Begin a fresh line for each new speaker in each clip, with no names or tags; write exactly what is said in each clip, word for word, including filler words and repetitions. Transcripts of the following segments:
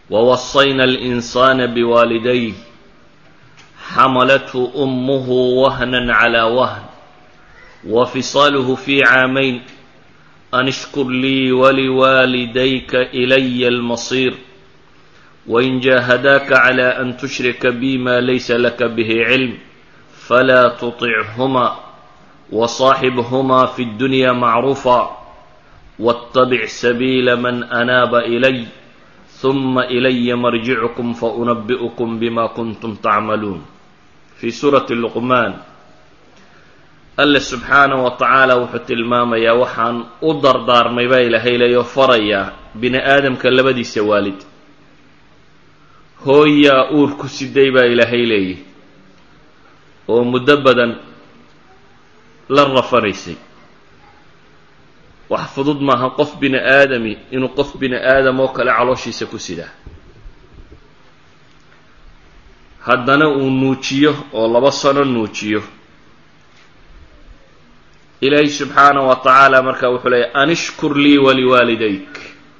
ووصينا الإنسان بوالديه حملته أمه وهنا على وهن وفصاله في عامين أن اشكر لي ولوالديك إلي المصير وإن جاهداك على أن تشرك بي ما ليس لك به علم فلا تطعهما وصاحبهما في الدنيا معروفا واتبع سبيل من أناب إلي ثم إلي مرجعكم فأنبئكم بما كنتم تعملون. في سورة اللقمان الله سبحانه وتعالى wuxuu tilmaamayaa waxaan u dardaarmay baa ilaahay leeyo farayaa bini aadamka labadiisa waalid. hooyaa uur ku siday baa ilaahay leeyay oo muddo badan la rafanaysay. wax fudud maaha qof bini aadami inuu qof bini aadam oo kale calooshiisa ku sidaa, haddana uu nuujiyo oo laba sano nuujiyo. ilaahay subxaanahu wa tacaala markaa wuxuu leeyahy an ishkur lii waliwaalidayk.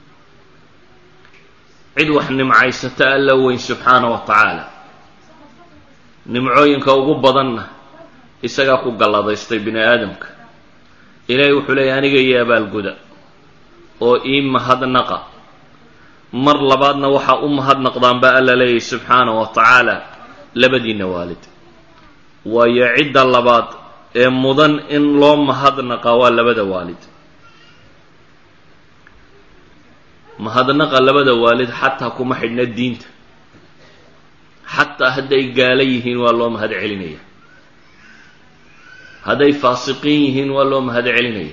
cid wax nimcaysata alla weyn subxaanahu wa tacaala, nimcooyinka ugu badanna isagaa ku galladaystay bini aadamka. ilaahay wuxuu leeyahy aniga iyo abaalguda oo ii mahadnaqa. mar labaadna waxaa u mahadnaqdaan baa alla leeyahy subxaanahu wa tacaala labadiina waalid. waayo cidda labaad ee mudan in loo mahadnaqa waa labada waalid. mahadnaqa labada waalid xataa kuma xidhna diinta, xataa hadday gaala yihiin waa loo mahad celinaya, hadday faasiqiin yihiin waa loo mahad celinaya,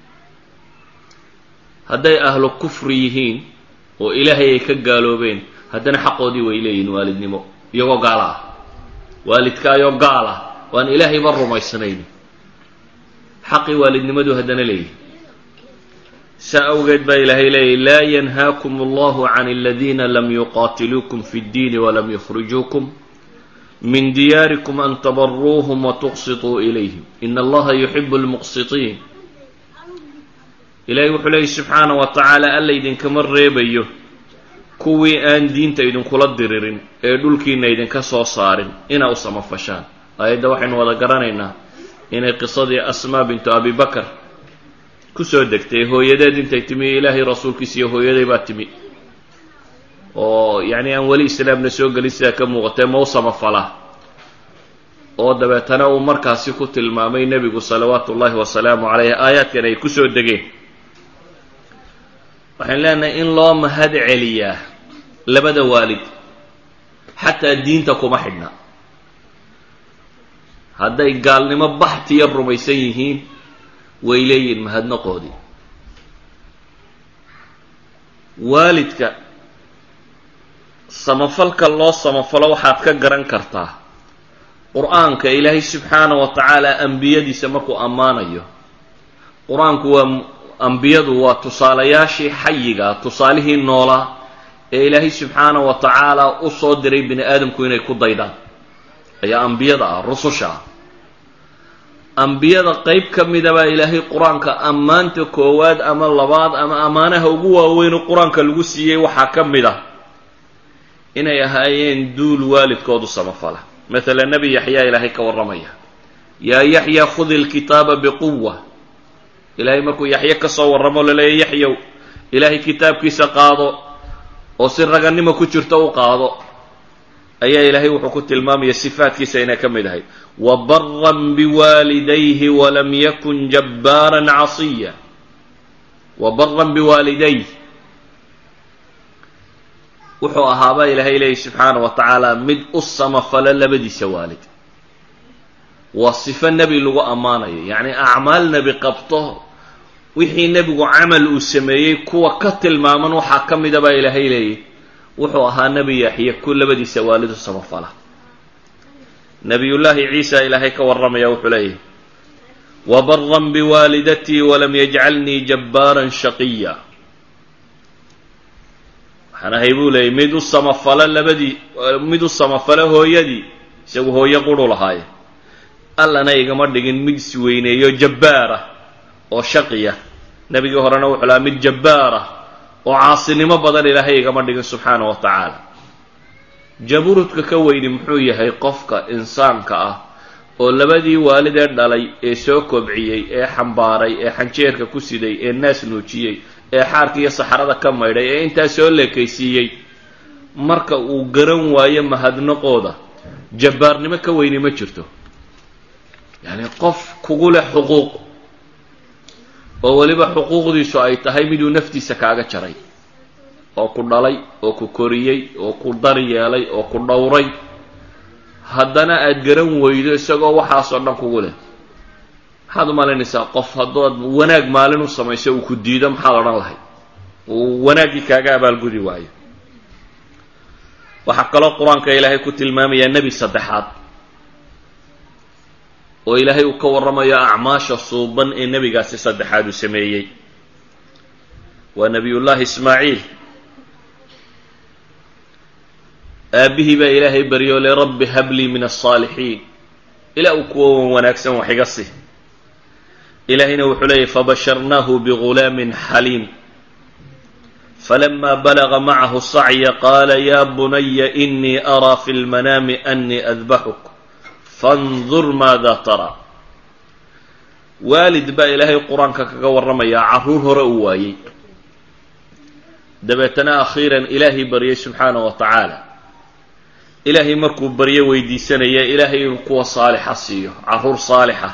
hadday ahlu kufri yihiin oo ilaahay ay ka gaaloobeen haddana xaqoodii way leeyihiin waalidnimo iyagoo gaala ah. waalidkaayoo gaal ah waan ilaahayba rumaysnayn xaqii waalidnimadu haddana leeyihin. saa awgeed baa ilaahay leeyahy laa yanhaakum allahu can aladiina lam yuqaatiluukum fi ddiini walam yukhrijuukum min diyaarikum an tabaruuhum watuqsituu ilayhim ina allaha yuxibu lmuqsitiin. ilaahay wuxuu leeyahy subxaanahu wa tacaala alla idinkama reebayo kuwii aan diinta idinkula diririn ee dhulkiina idinka soo saarin inaa u samafashaan. aayadda waxaynu wada garanaynaa inay qisadii asmaa bintu abi bakar ku soo degtay. hooyadeed intay timi ilaahay rasuulkiisa iyo hooyaday baa timi oo yacni aan weli islaamna soo gelin sidaa ka muuqatee ma u samafalaa. oo dabeetana uu markaasi ku tilmaamay nebigu salawaatu ullaahi wasalaamu calayh aayaadkan ay ku soo degeen. waxaan leenahay in loo mahad celiyaa labada waalid xataa diinta kuma xidhna. hadday gaalnimo baxtiya rumaysan yihiin way leeyihin mahadnaqoodii. waalidka samafalka loo samafalo waxaad ka garan kartaa qur-aanka ilaahay subxaanahu wa tacaala ambiyadiisa markuu ammaanayo. qur-aanku waa ambiyadu waa tusaalayaashii xayiga, tusaalihii noolaa ee ilaahay subxaanahu wa tacaala u soo diray bini aadamku inay ku daydaan ayaa ambiyada ah, rususha ah. ambiyada qeyb ka mida baa ilaahay qur-aanka ammaanta koowaad ama labaad ama ammaanaha ugu waaweyn oo qur-aanka lagu siiyey waxaa ka mid ah inay ahaayeen duul waalidkoodu samafala. matala nebi yaxyaa ilaahay ka warramaya yaa yaxya khudi lkitaaba biquwa. ilaahay markuu yaxye ka soo warramo laleeya yaxyow ilaahay kitaabkiisa qaado oo si ragannimo ku jirto u qaado, ayaa ilaahay wuxuu ku tilmaamaya sifaadkiisa inay ka mid ahay wabaran biwaalidayhi walam yakun jabbaaran casiya. wabaran biwaalidayh wuxuu ahaabaa ilaahay leeyahy subxaana wa tacaala mid u samafala labadiisa waalid. waa sifo nebi lagu ammaanayo, yacni acmaal nebi qabto wixii nebigu camal uu sameeyey kuwa ka tilmaaman waxaa ka mida baa ilaahay leeyahy wuxuu ahaa nebi yaxye ku labadiisa waalidu samafala. nebiyullaahi ciisa ilaahay ka warramaya wuxuu leeyahy wabaran biwaalidatii walam yajcalnii jabbaaran shaqiya. waxaan ahay buu leeyay mid u samafala labadii mid u samafala hooyadii, isagu hooyo quru lahaaye, allana igama dhigin mid isweyneeyo jabbaara oo shaqiya. nebigii horena wuxuu lahaa mid jabbaara oo caasinimo badan ilaahay igama dhigin subxaana wa tacaala. jaburuudka ka weyni muxuu yahay? qofka insaanka ah oo labadii waalidee dhalay ee soo kobciyey ee xambaaray ee xanjeerka ku siday ee naas nuujiyey ee xaarka iyo saxarada ka maydhay ee intaa soo leekaysiiyey, marka uu garan waayo mahadnaqooda jabbaarnimo ka weyni ma jirto. yacni qof kugu leh xuquuq oo weliba xuquuqdiisu ay tahay miduu naftiisa kaaga jaray, oo ku dhalay oo ku koriyey oo ku daryeelay oo ku dhowray, haddana aada garan weydo isagoo waxaasoo dhan kugu leh. maxaad u malaynaysaa qof haddaad wanaag maalin u samayso uu ku diido maxaad odhan lahayd? uu wanaaggii kaaga abaalgudi waayo. waxaa kaloo qur-aanka ilaahay ku tilmaamayaa nebi saddexaad oo ilaahay uu ka warramayo acmaasha suuban ee nebigaasi saddexaad uu sameeyey. waa nebiyullaahi ismaaciil. aabbihii baa ilaahay baryo le rabbi hablii min alsaalixiin, ilaa uu kuwa wan wanaagsan wax iga si. ilaahayna wuxuu leeyahy fabasharnaahu bigulaamin xaliim falama balaga macahu sacya qaala ya bunaya inii araa fi lmanaami anii adbaxuk fandur maada taraa. waalid baa ilaahay qur-aanka kaga warramayaa carruur hore uu waayey, dabeetana akhiiran ilaahay baryay subxaana wa tacaala. ilaahay markuu baryo weydiisanaya ilaahay inuu kuwa saalixa siiyo, carruur saalixa.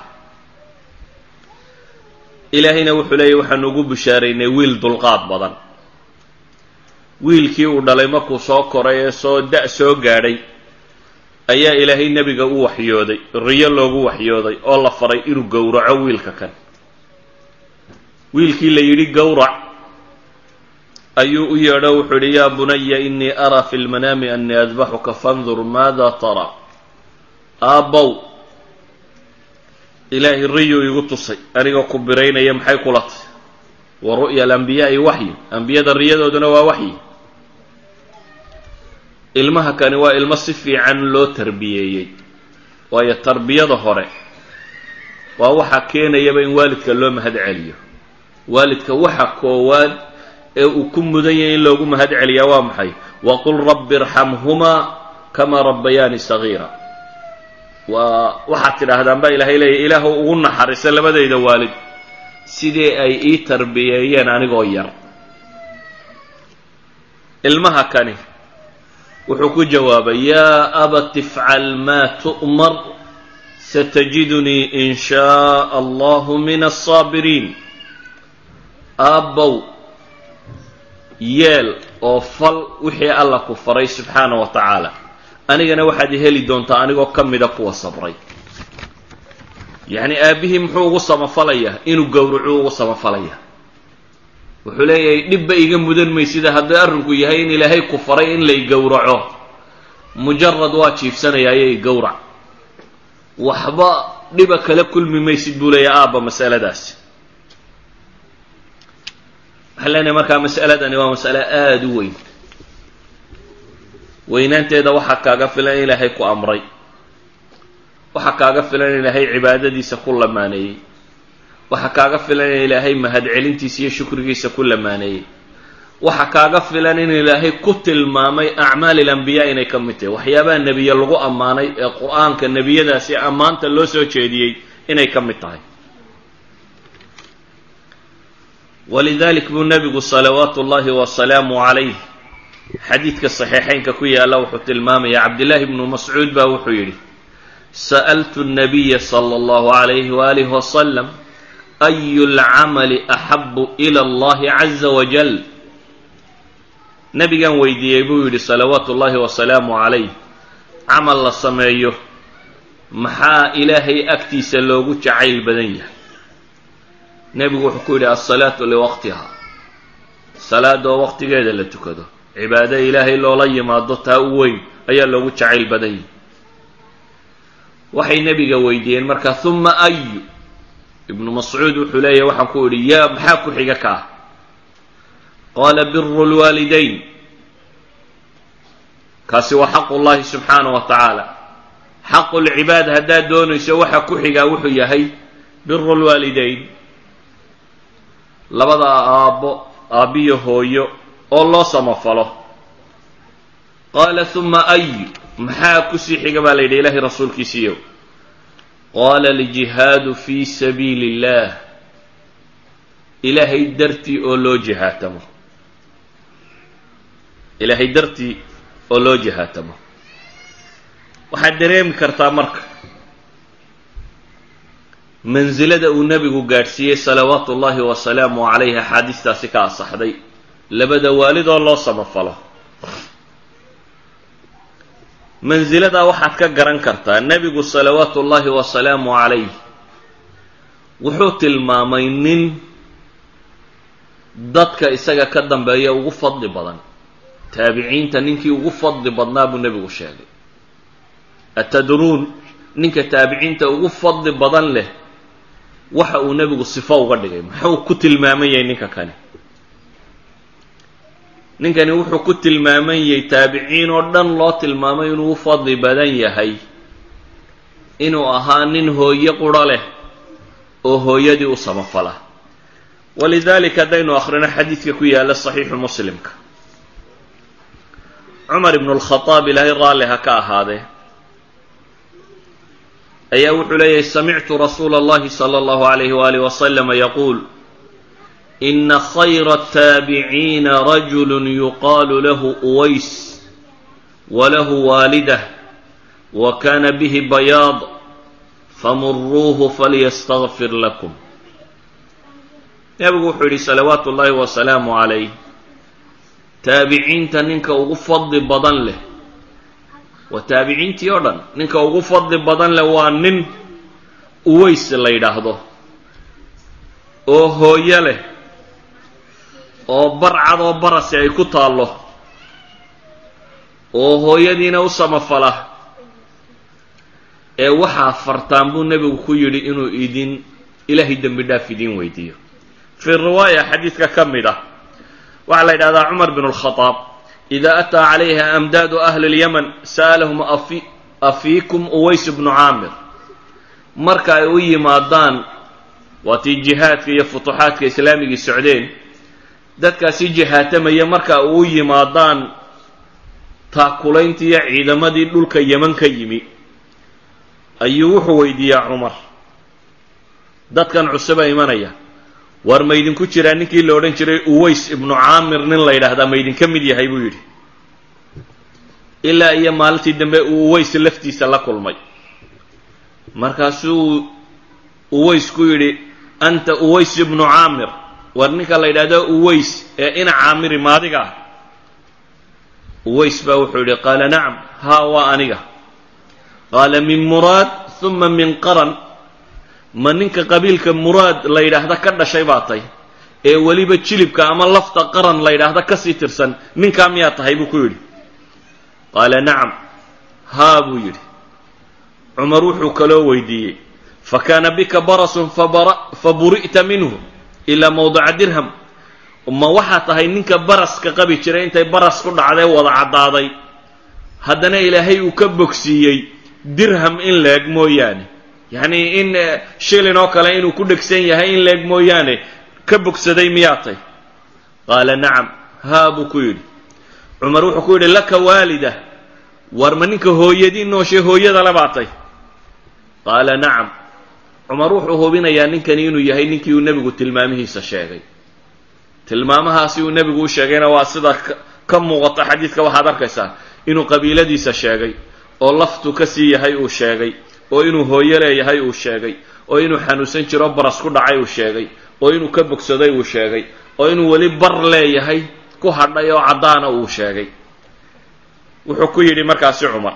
ilaahayna wuxuu leeyahy waxaanu ugu bishaaraynay wiil dulqaad badan. wiilkii uu dhalay markuu soo koray ee soo da' soo gaadhay ayaa ilaahay nebiga u waxyooday, riyo loogu waxyooday oo la faray inuu gowraco wiilka kan. wiilkii la yidhi gowrac ayuu u yeedho wuxuu yidhi yaa bunaya inii araa fi lmanaami anii adbaxuka fandur maada taraa. aabbow, ilaahay riyuu igu tusay anigoo ku biraynaya, maxay kula tahy? wa ru'ya alambiyaai waxyi, ambiyada riyadooduna waa waxyi. ilmaha kani waa ilmo si fiican loo tarbiyeeyey, waayo tarbiyada hore waa waxa keenayaba in waalidka loo mahad celiyo. waalidka waxa koowaad ee uu ku mudan yahay in loogu mahad celiyaa waa maxay? waqul rabbi irxamhumaa kamaa rabbayaani sagiira. waa waxaad tidhaahdaan baa ilaahay leeyahy ilaahu ugu naxariisa labadayda waalid sidii ay ii tarbiyeeyeen anigoo yar. ilmaha kani wuxuu ku jawaabay yaa abati ifcal maa tu'mar satajidunii in shaa allahu min alsaabiriin. aabbow, yeel oo fal wixii alla ku faray subxaana wa tacaala, anigana waxaad heli doontaa anigoo ka mida kuwa sabray. yacni aabbihii muxuu ugu samafalayaa? inuu gowracu ugu samafalayaa. wuxuu leeyahay dhibba iga mudan maysida haddii arrinku yahay in ilaahay ku faray in lay gowraco, mujarad waa jiifsanaya ayay gowrac, waxba dhiba kala kulmi maysid buu leeyahay aabba masaladaasi. waxaan leenahay markaa mas'aladani waa mas'ale aada u weyn. weynaanteeda waxaa kaaga filan in ilaahay ku amray, waxaa kaaga filan in ilaahay cibaadadiisa ku lamaaneeyey, waxaa kaaga filan in ilaahay mahadcelintiisa iyo shukrigiisa ku lamaaneeyey, waxaa kaaga filan in ilaahay ku tilmaamay acmaali alambiyaa inay ka mid tahay, waxyaabaha nebiye lagu ammaanay ee qur-aanka nebiyadaasi ammaanta loo soo jeediyey inay ka mid tahay. walidalik buu nebigu salawaatu ullaahi wasalaamu calayh xadiidka saxiixeynka ku yaalla wuxuu tilmaamaya, cabdillaahi bnu mascuud baa wuxuu yidhi sa'altu nabiya sala allahu calayhi waalihi wasalam ayu lcamali axabu ila allahi caza wajal. nebigan weydiiyey buu yidhi salawaatu ullaahi wasalaamu calayh, camal la sameeyo maxaa ilaahay agtiisa loogu jacayl badan yahay? nebigu wuxuu ku yidhi alsalaatu liwaqtiha, salaada oo waqtigeeda la tukado, cibaado ilaahay loola yimaado taa u weyn ayaa loogu jacayl badan yahay. waxay nebiga weydiiyeen markaa uma ayu. ibnu mascuud wuxuu leeyahy waxaan ku idhi yaa maxaa ku xiga ka ah? qaala biru lwaalidayn. kaasi waa xaqu llahi subxaanah wa tacaala. xaqu lcibaad haddaad doonayso waxa ku xigaa wuxuu yahay biru lwaalidayn. labada aabbo aabbiyo hooyo oo loo samafalo. qaala uma ay maxaa kusii xiga baa la yidhi ilaahay rasuulkiisiiyow. qaala aljihaadu fii sabiili اllah, ilaahay dartii oo loo jihaatamo, ilaahay dartii oo loo jihaatamo. waxaad dareemi kartaa marka mansilada uu nebigu gaadhsiiyey salawaatu ullaahi wasalaamu calayhi axaadiistaasi ka asaxday, labada waalid oo loo samafalo. mansiladaa waxaad ka garan kartaa nebigu salawaatu ullaahi wasalaamu calayh wuxuu tilmaamay nin dadka isaga ka dambeeya ugu fadli badan, taabiciinta ninkii ugu fadli badnaa buu nebigu sheegay. atadruun ninka taabiciinta ugu fadli badan leh waxa uu nebigu sifo uga dhigay, muxuu ku tilmaaman yahay ninka kani? ninkani wuxuu ku tilmaaman yahay taabiciin oo dhan loo tilmaamay inuu u fadli badan yahay, inuu ahaa nin hooye quro leh oo hooyadii u samafala. walidaalika haddaynu akhrino xadiidka ku yaalla saxiixu muslimka, cumar ibnu alkhadaab ilaahay raalli ha ka ahaadee ayaa wuxuu leeyahay samictu rasuula اllahi salى اllahu alayhi waalih wasalama yaquul ina khayra الtaabiciina rajulu yuqaalu lahu uways walahu waalidah wa kana bihi bayaad famuruuhu falyastagfir lakum. nebigu wuxuu yidhi salawaatu ullaahi wasalaamu calayh, taabiciinta ninka ugu fadli badan leh, waa taabiciintii oo dhan ninka ugu fadli badan leh waa nin uways la yidhaahdo oo hooyo leh oo barcad oo barasi ay ku taallo oo hooyadiina u samafala, ee waxaa fartaan buu nebigu ku yidhi inuu idin ilaahay dembi dhaaf idiin weydiiyo. fii riwaaya xadiidka ka mid ah waxaa la yidhahdaa cumar binu alkhadaab ida ataa calayha amdaadu ahli اlyaman sa'alahum afiikum uways bnu caamir. marka ay u yimaadaan waatii jihaadka iyo futuuxaadka islaamigii socdeen, dadkaasi jihaatamaya marka u yimaadaan taakulayntii iyo ciidamadii dhulka yeman ka yimi, ayuu wuxuu weydiiyaa cumar, dadkan cusubaa imanaya, war ma idinku jiraa ninkii la odhan jiray uways ibnu caamir nin la yidhaahdaa ma idinka mid yahay buu yidhi. ilaa iyo maalintii dambe uu uways laftiisa la kulmay, markaasuu uways ku yidhi anta uways ibnu caamir, war ninka la yidhahdo uways ee ina caamiri maadiga ah? uways baa wuxuu yidhi qaala nacam, haa waa aniga. qaala min muraad uma min qaran, ma ninka qabiilka muraad la yidhaahda ka dhashay baa tay ee weliba jilibka ama lafta qaran la yidhaahda kasii tirsan, ninkaa miyaa tahay buu ku yidhi. qaala nacam, haa buu yidhi. cumar wuxuu kaloo weydiiyey fa kaana bika barasun faburi'ta minhu ilaa mawdica dirham, ma waxaa tahay ninka baraska qabi jiray intay baras ku dhacday wada caddaaday haddana ilaahay uu ka bogsiiyey dirham in leeg mooyaane, yacnii in shilin oo kale inuu ku dhegsan yahay in leeg mooyaane ka bogsaday miyaa tay? qaala nacam, haa buu ku yidhi. cumar wuxuu ku yidhi laka waalida, war ma ninka hooyadii nooshay hooyada le baa tay? qaala nacam. cumar wuxuu hubinayaa ninkani inuu yahay ninkii uu nebigu tilmaamihiisa sheegay. tilmaamahaasi uu nebigu u sheegayna waa sida ka muuqata xadiidka, waxaad arkaysaa inuu qabiiladiisa sheegay oo laftu ka sii yahay uu sheegay, oo inuu hooyo leeyahay uu sheegay, oo inuu xanuunsan jiro baras ku dhacay uu sheegay, oo inuu ka bogsaday uu sheegay, oo inuu weli bar leeyahay ku hadhay oo caddaana uu sheegay. wuxuu ku yidhi markaasi cumar,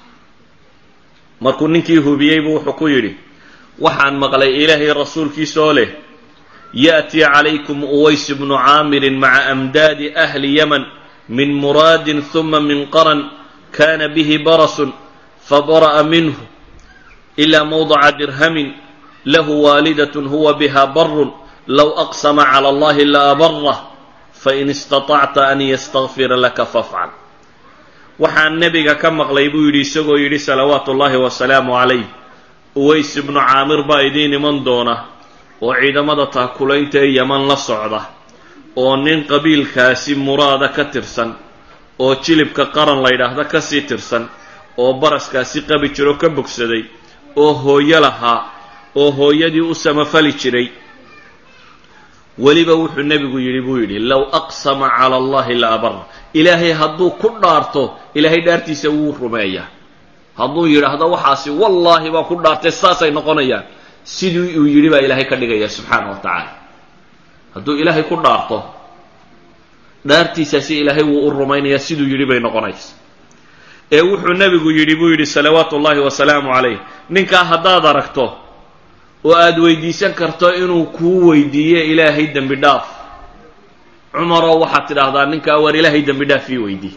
markuu ninkii hubiyey buu wuxuu ku yidhi, waxaan maqlay ilaahay rasuulkiisa oo leh ya'tii calaykum uways bnu caamirin maca amdaadi ahli yaman min muraadin uma min qaran kana bihi barasun fabara'a minhu ilaa mawdaca dirhamin lahu waalidatun huwa biha barun low aqsama cala allahi la abarah fain istatacta an yastagfira laka fafcal. waxaan nebiga ka maqlay buu yidhi isagoo yidhi salawaatu ullaahi wasalaamu calayh, uways ibnu caamir baa idiin iman doona oo ciidamada taakulaynta ee yaman la socda, oo nin qabiilkaasi muraada ka tirsan oo jilibka qaran la yidhaahda ka sii tirsan oo baraskaasi qabi jiro ka bogsaday oo hooyo lahaa oo hooyadii u samafali jiray weliba wuxuu nebigu yidhi buu yidhi low aqsama cala allahi la abara ilaahay hadduu ku dhaarto ilaahay dhaartiisa wuu rumeeyaa hadduu yidhaahdo waxaasi wallaahi baan ku dhaartay saasay noqonayaan sidii uu yidhi baa ilaahay ka dhigaya subxaana wa tacaala hadduu ilaahay ku dhaarto dhaartiisaasi ilaahay wuu u rumaynayaa siduu yidhi bay noqonaysa ee wuxuu nebigu yidhi buu yidhi salawaatu ullaahi wasalaamu calayh ninkaa haddaad aragto oo aada weydiisan karto inuu kuu weydiiye ilaahay dembi dhaaf cumaroo waxaad tidhaahdaa ninkaa war ilaahay dembi dhaaf ii weydii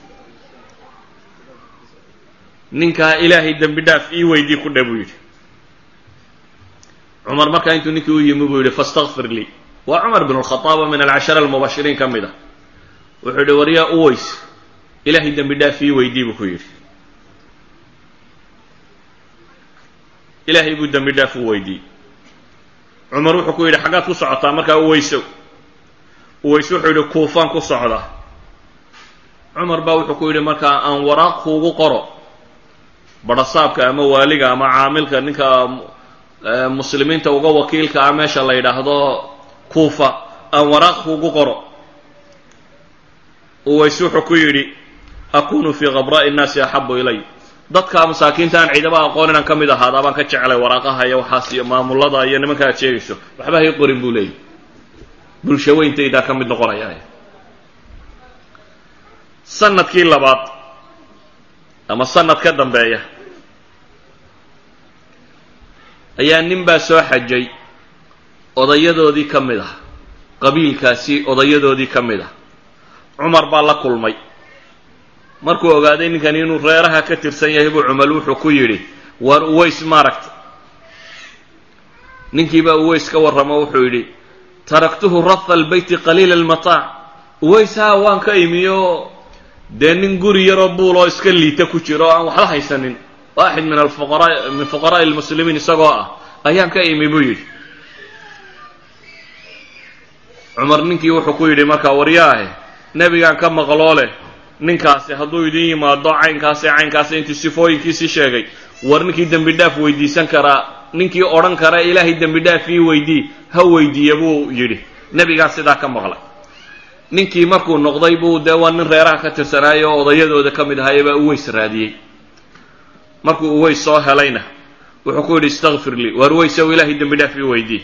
ninkaa ilaahay dembi dhaaf ii weydii ku dhe buu yidhi cumar markaa intuu ninkii u yimi buu yidhi fastakfir lii waa cumar binu lkhadaaba min alcashara almubashiriin ka mid ah wuxuu yidhi war yaa uways ilaahay dembi dhaaf ii weydii buu ku yidhi ilaahay buu dembi dhaaf u weydiiyey cumar wuxuu ku yidhi xaggaad ku socotaa markaa uweysow uways wuxuu yidhi kuufaan ku socda cumar baa wuxuu ku yidhi markaa aan waraaq kuugu qoro barasaabka ama waaliga ama caamilka ninka muslimiinta uga wakiilka ah meesha la yidhaahdo kuufa aan waraaq kuugu qoro uways wuxuu ku yidhi akunu fii khabraa'i nnaasi axabu ilay dadka masaakiinta aan ciidaba aqoon inaan ka mid ahaada baan ka jeclay waraaqaha iyo waxaas iyo maamulada iyo nimanka aad sheegayso waxba hay qorin buu leeyahy bulsho weyntaydaa ka mid noqonaya sanadkii labaad ama sanad ka dambeeya ayaa nin baa soo xajay odayadoodii ka mid ah qabiilkaasi odayadoodii ka mid ah cumar baa la kulmay markuu ogaaday ninkani inuu reeraha ka tirsan yahay buu cumar wuxuu ku yidhi war uways maaragta ninkii baa uways ka warramo wuxuu yidhi taraktuhu ratha albeyti qaliila almataac uways haa waan ka imiyo dee nin guri yaroo buuloo iska liita ku jiro o aan waxba haysanin waaxid min alfuqaraa min fuqaraa'i almuslimiin isagoo ah ayaan ka imi buu yidhi cumar ninkii wuxuu ku yidhi markaa waryaahe nebigaan ka maqloo leh ninkaasi hadduu idin yimaado caynkaasi caynkaasi intuu sifooyinkiisii sheegay war ninkii dembi dhaaf weydiisan karaa ninkii odhan kara ilaahay dembi dhaaf ii weydii ha weydiiya buu yidhi nebigaa sidaa ka maqlay ninkii markuu noqday buu dee waa nin reeraha ka tirsanaayo oo odayadooda ka mid ahaaye baa uways raadiyey markuu uways soo helayna wuxuu ku yidhi istakfir lii war uwaysow ilaahay dembi dhaaf ii weydii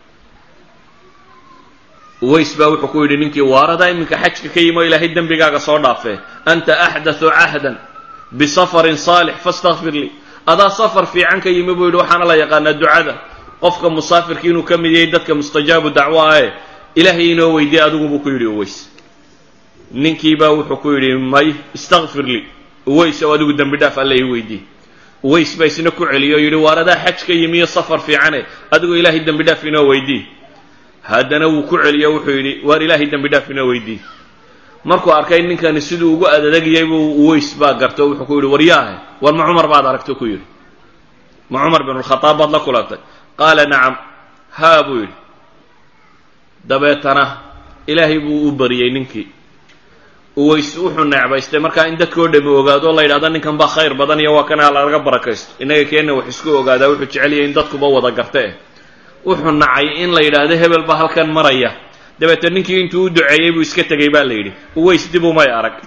uways baa wuxuu ku yidhi ninkii waaradaa iminka xajka ka yimi oo ilaahay dembigaaga soo dhaafee anta axdathu cahdan bisafarin saalix fastakfir lii adaa safar fiican ka yimi buu yidhi waxaana la yaqaanaa ducada qofka musaafirka inuu ka mid yahay dadka mustajaabu dacwo ahe ilaahay inoo weydiye adigu buu ku yidhi uways ninkii baa wuxuu ku yidhi may istakfir lii uways ow adigu dembi dhaaf alla ii weydii uways baa isna ku celiyo o yidhi waaradaa xaj ka yimi iyo safar fiicane adigu ilaahay dembi dhaaf inoo weydii haddana wuu ku celiyo wuxuu yidhi waar ilaahay dembi dhaaf inoo weydii markuu arkay ninkani siduu ugu adadagiyay buu uways baa garto o wuxuu ku yidhi waryaahe war ma cumar baad aragto ku yidhi ma cumar binu lkhadaab baad la kulantay qaala nacam haa buu yidhi dabeetana ilaahay buu u bariyey ninkii uways wuxuu necbaystay markaa in dadkoo dhami ogaado la yidhahdo ninkan baa khayr badan iyo waa kana laga barakaysto innaga keenna wax isku ogaadaa wuxuu jecel yahay in dadkuba wada garte wuxuu nacay in la yidhaahdo hebel baa halkan maraya dabeetana ninkii intuu u duceeyey buu iska tegey baa la yidhi uways dib umay arag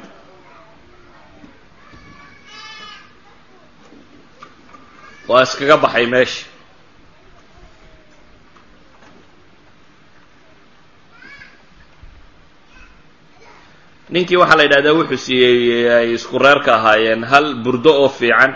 waa iskaga baxay meesha ninkii waxaa la yidhahdaa wuxuu siiyey ay isku reerka ahaayeen hal burdo oo fiican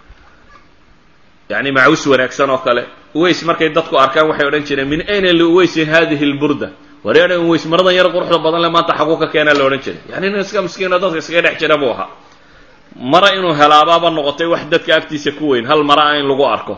yacni macaws wanaagsan oo kale uways markay dadku arkaan waxay odhan jireen min ayna liuwaysin hadihi lburda wareedhan uways maradan yar quruxda badan le maanta xaguu ka keenaa la odhan jiray yani nin iska miskiino dadka iskaga dhex jira buu ahaa mara inuu helaabaaba noqotay wax dadka agtiisa ku weyn hal mara a in lagu arko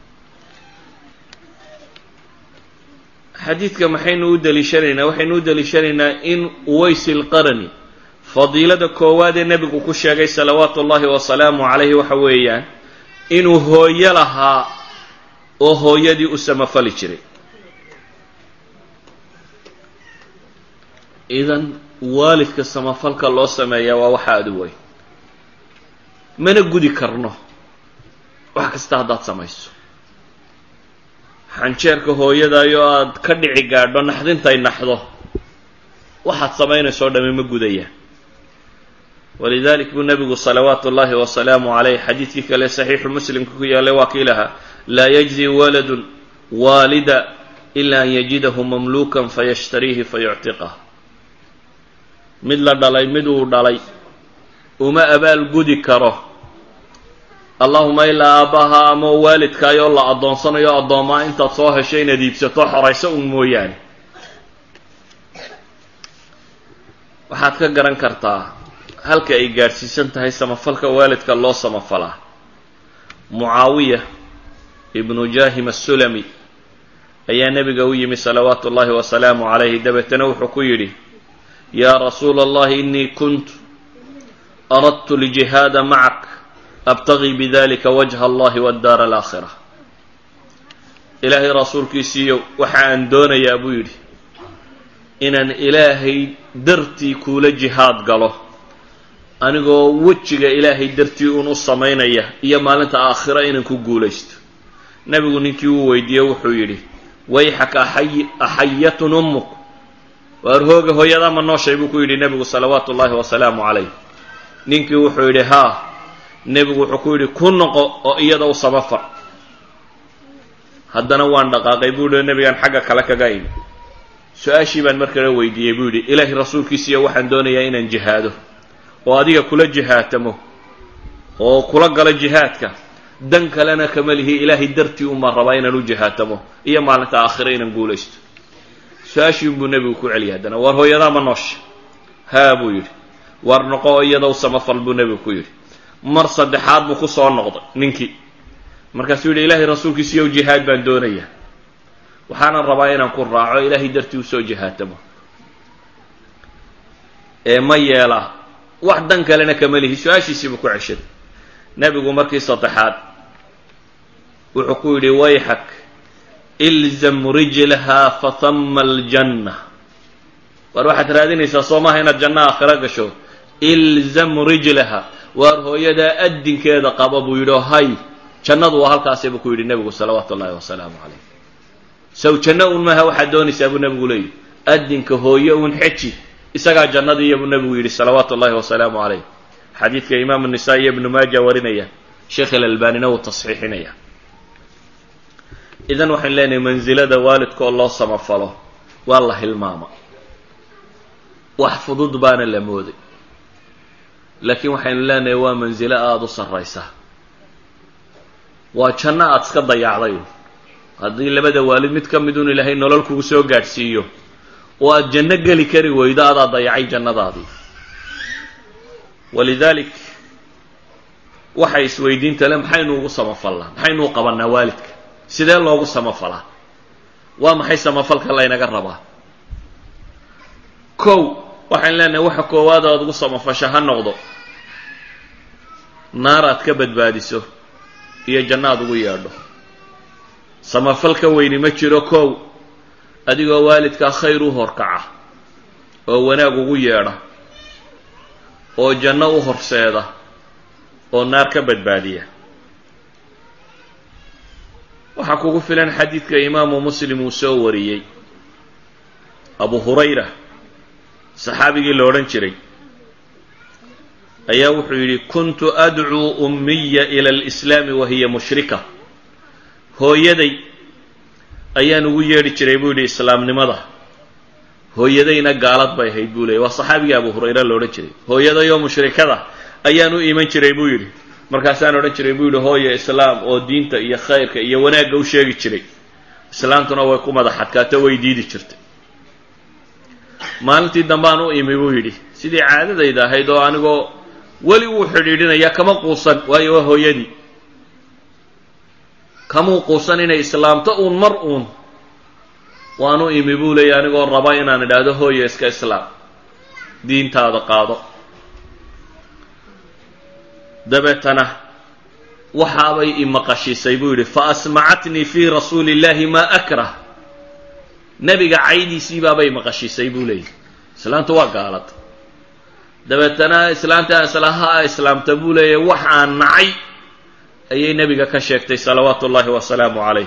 xadiidka maxaynu u daliishanaynaa waxaynu u daliishanaynaa in uways ilqarani fadiilada koowaad ee nebigu ku sheegay salawaatu ullaahi wasalaamu calayhi waxa weeyaan inuu hooyo lahaa oo hooyadii u samafali jiray idan waalidka samafalka loo sameeyaa waa waxa aad u weyn mana gudi karno wax kasta haddaad samayso xanjeerka hooyadaayo aad ka dhici gaadho naxdintay naxdo waxaad samaynayso o dhami ma gudayaan walidalik buu nebigu salawaatu ullaahi wasalaamu calayh xadiidkii kale saxiixu muslimka ku yaallay waa kii lahaa laa yajzi waladun waalida ila an yajidahu mamluukan fayashtariihi fayuctiqah mid la dhalay mid uu dhalay uma abaal gudi karo allahuma ilaa aabbaha ama waalidkaayoo la addoonsanayo addoomaa intaad soo heshay inaad iibsato xorayso un mooyaane waxaad ka garan kartaa halka ay gaadhsiisan tahay samafalka waalidka loo samafalaa mucaawiya ibnu jaahim assulami ayaa nebiga u yimi salawaatu ullaahi wasalaamu calayhi dabeetana wuxuu ku yidhi yaa rasuula allahi innii kuntu aradtu ljihaada macak abtagii bidalika wajha allahi waddaara alaakhira ilaahay rasuulkiisiiyo waxa aan doonayaa buu yidhi inaan ilaahay dartii kuula jihaad galo anigoo wejiga ilaahay dartii uun u samaynaya iyo maalinta aakhira inaan ku guulaysto nebigu ninkii uu weydiiye wuxuu yidhi wayxaka axayatun ummuk waar hooga hooyadaa ma nooshay buu ku yidhi nebigu salawaatu ullaahi wasalaamu calayh ninkii wuxuu yidhi haa nebigu wuxuu ku yidhi ku noqo oo iyada u samafal haddana waan dhaqaaqay buu yidhi nebigaan xagga kale kaga imi su-aashii baan markale weydiiyey buu yidhi ilaahay rasuulkiisiiyo waxaan doonayaa inaan jihaado oo adiga kula jihaatamo oo kula galo jihaadka dan kalena kama lihi ilaahay dartii umaan rabaa inaan u jihaatamo iyo maalinta aakhira inaan guulaysto su-aashii unbuu nebigu ku celiyay haddana waar hooyadaa ma noosha haa buu yidhi waar noqo oo iyada u samafal buu nebigu ku yidhi mar saddexaad buu ku soo noqday ninkii markaasuu yidhi ilaahay rasuulkiisiiyow jihaad baan doonayaa waxaanan rabaa inaan ku raaco ilaahay dartii usoo jihaatamo ee ma yeelaa wax dan kalena kama lihi su-aashiisiibuu ku ceshaday nebigu markii saddexaad wuxuu ku yidhi wayxak ilzam rijlaha fatama aljanna waar waxaad raadinaysaa soo maaha inaad janno aakhira gasho ilzam rijlaha waar hooyadaa addinkeeda qaba buu yidhi oo hay jannadu waa halkaasay buu ku yidhi nebigu salawaatu ullaahi wasalaamu calayh sow janno un maaha waxaad doonaysaa buu nebigu leeyihi addinka hooye un xeji isagaa jannadiiya buu nebigu yidhi salawaatu ullaahi wasalaamu calayh xadiidka imaamu nisaa'i iyo ibnu maaja warinaya sheekh alalbaanina wuu tasxiixinaya idan waxaynu leenahay mansilada waalidka oo loo samafalo waa la hilmaama wax fudud baana la mooday laakiin waxaynu leenahay waa mansilo aada u sarraysa waa janno aada iska dayacday haddii labada waalid mid ka midun ilaahay nolol kugu soo gaadhsiiyo oo aada janno geli kari weydo adaa dayacay jannadaadii walidaalik waxay isweydiinta le maxaynu ugu samafalnaa maxaynu u qabannaa waalidka sidee loogu samafalaa waa maxay samafalka laynaga rabaa kow waxaan leenahay waxa koowaad aad ugu samafasha ha noqdo naar aad ka badbaadiso iyo janno aad ugu yeedho samafal ka weyni ma jiro kow adigoo waalidkaa khayr u horkaca oo wanaag ugu yeedha oo janno u horseeda oo naar ka badbaadiya waxaa kugu filan xadiidka imaamu muslim uu soo wariyey abu hurayra saxaabigii la odhan jiray ayaa wuxuu yidhi kuntu adcuu ummiya ila alislaami wa hiya mushrika hooyaday ayaan ugu yeedhi jiray buu yidhi islaamnimada hooyadayna gaalad bay ahayd buu leeyay waa saxaabigii abu hurayra la odhan jiray hooyadayoo mushrikada ayaan u iman jiray buu yidhi markaasaan odhan jiray buu yidhi hooya islaam oo diinta iyo khayrka iyo wanaagga u sheegi jiray islaamtuna way ku madax adkaato way diidi jirtay maalintii dambaan u imi buu yidhi sidii caadadayda ahayd oo anigoo weli wuu xidhiidhinaya kama quusan waayo waa hooyadii kamuu quusan inay islaamto uun mar uun waan u imi buu leeyay anigoo raba inaan idhaahdo hooya iska islaam diintaada qaado dabeetana waxaabay i maqashiisay buu yidhi fa asmacatnii fii rasuuli illaahi maa akrah nebiga caydiisii baabay maqashiisay buu leeyahy islaantu waa gaalad dabeetana islaanta islaha islaamta buu leeyahay wax aan nacay ayay nebiga ka sheegtay salawaatu ullaahi wasalaamu calayh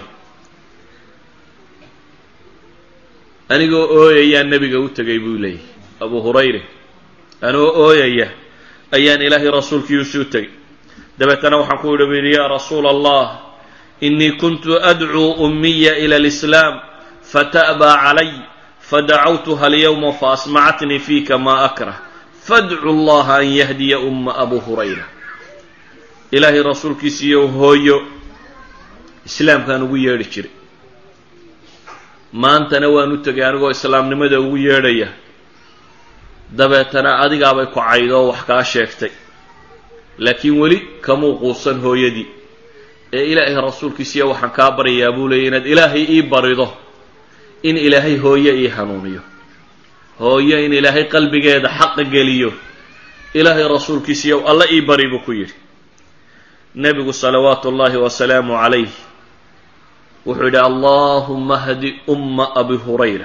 anigoo ooyayaa nebiga u tegay buu leeyahy abu hurayre anoo ooyaya ayaan ilaahay rasuulkiisu u tegay dabeetana waxaan ku yidhi bu yidhi yaa rasuula allah inii kuntu adcuu ummiya ila alislaam fata'baa calay fadacawtuha alyawma faasmacatnii fiika maa akrah fadcu allaha an yahdiya umma abu hurayra ilaahay rasuulkiisiiyo hooyo islaamkaan ugu yeedhi jiray maantana waan u tegay anigoo islaamnimada ugu yeedhaya dabeetana adigaabay ku caydoo wax kaa sheegtay laakiin weli kamuu quusan hooyadii ee ilaahay rasuulkiisiiyo waxaan kaa baryayaa buu leeyay inaad ilaahay ii barido in ilaahay hooye ii hanuuniyo hooyo in ilaahay qalbigeeda xaqa geliyo ilaahay rasuulkiisiiyo alla ii bari buu ku yidhi nebigu salawaatu ullaahi wasalaamu calayh wuxuu yidhi allaahumma hdi umma abi hurayra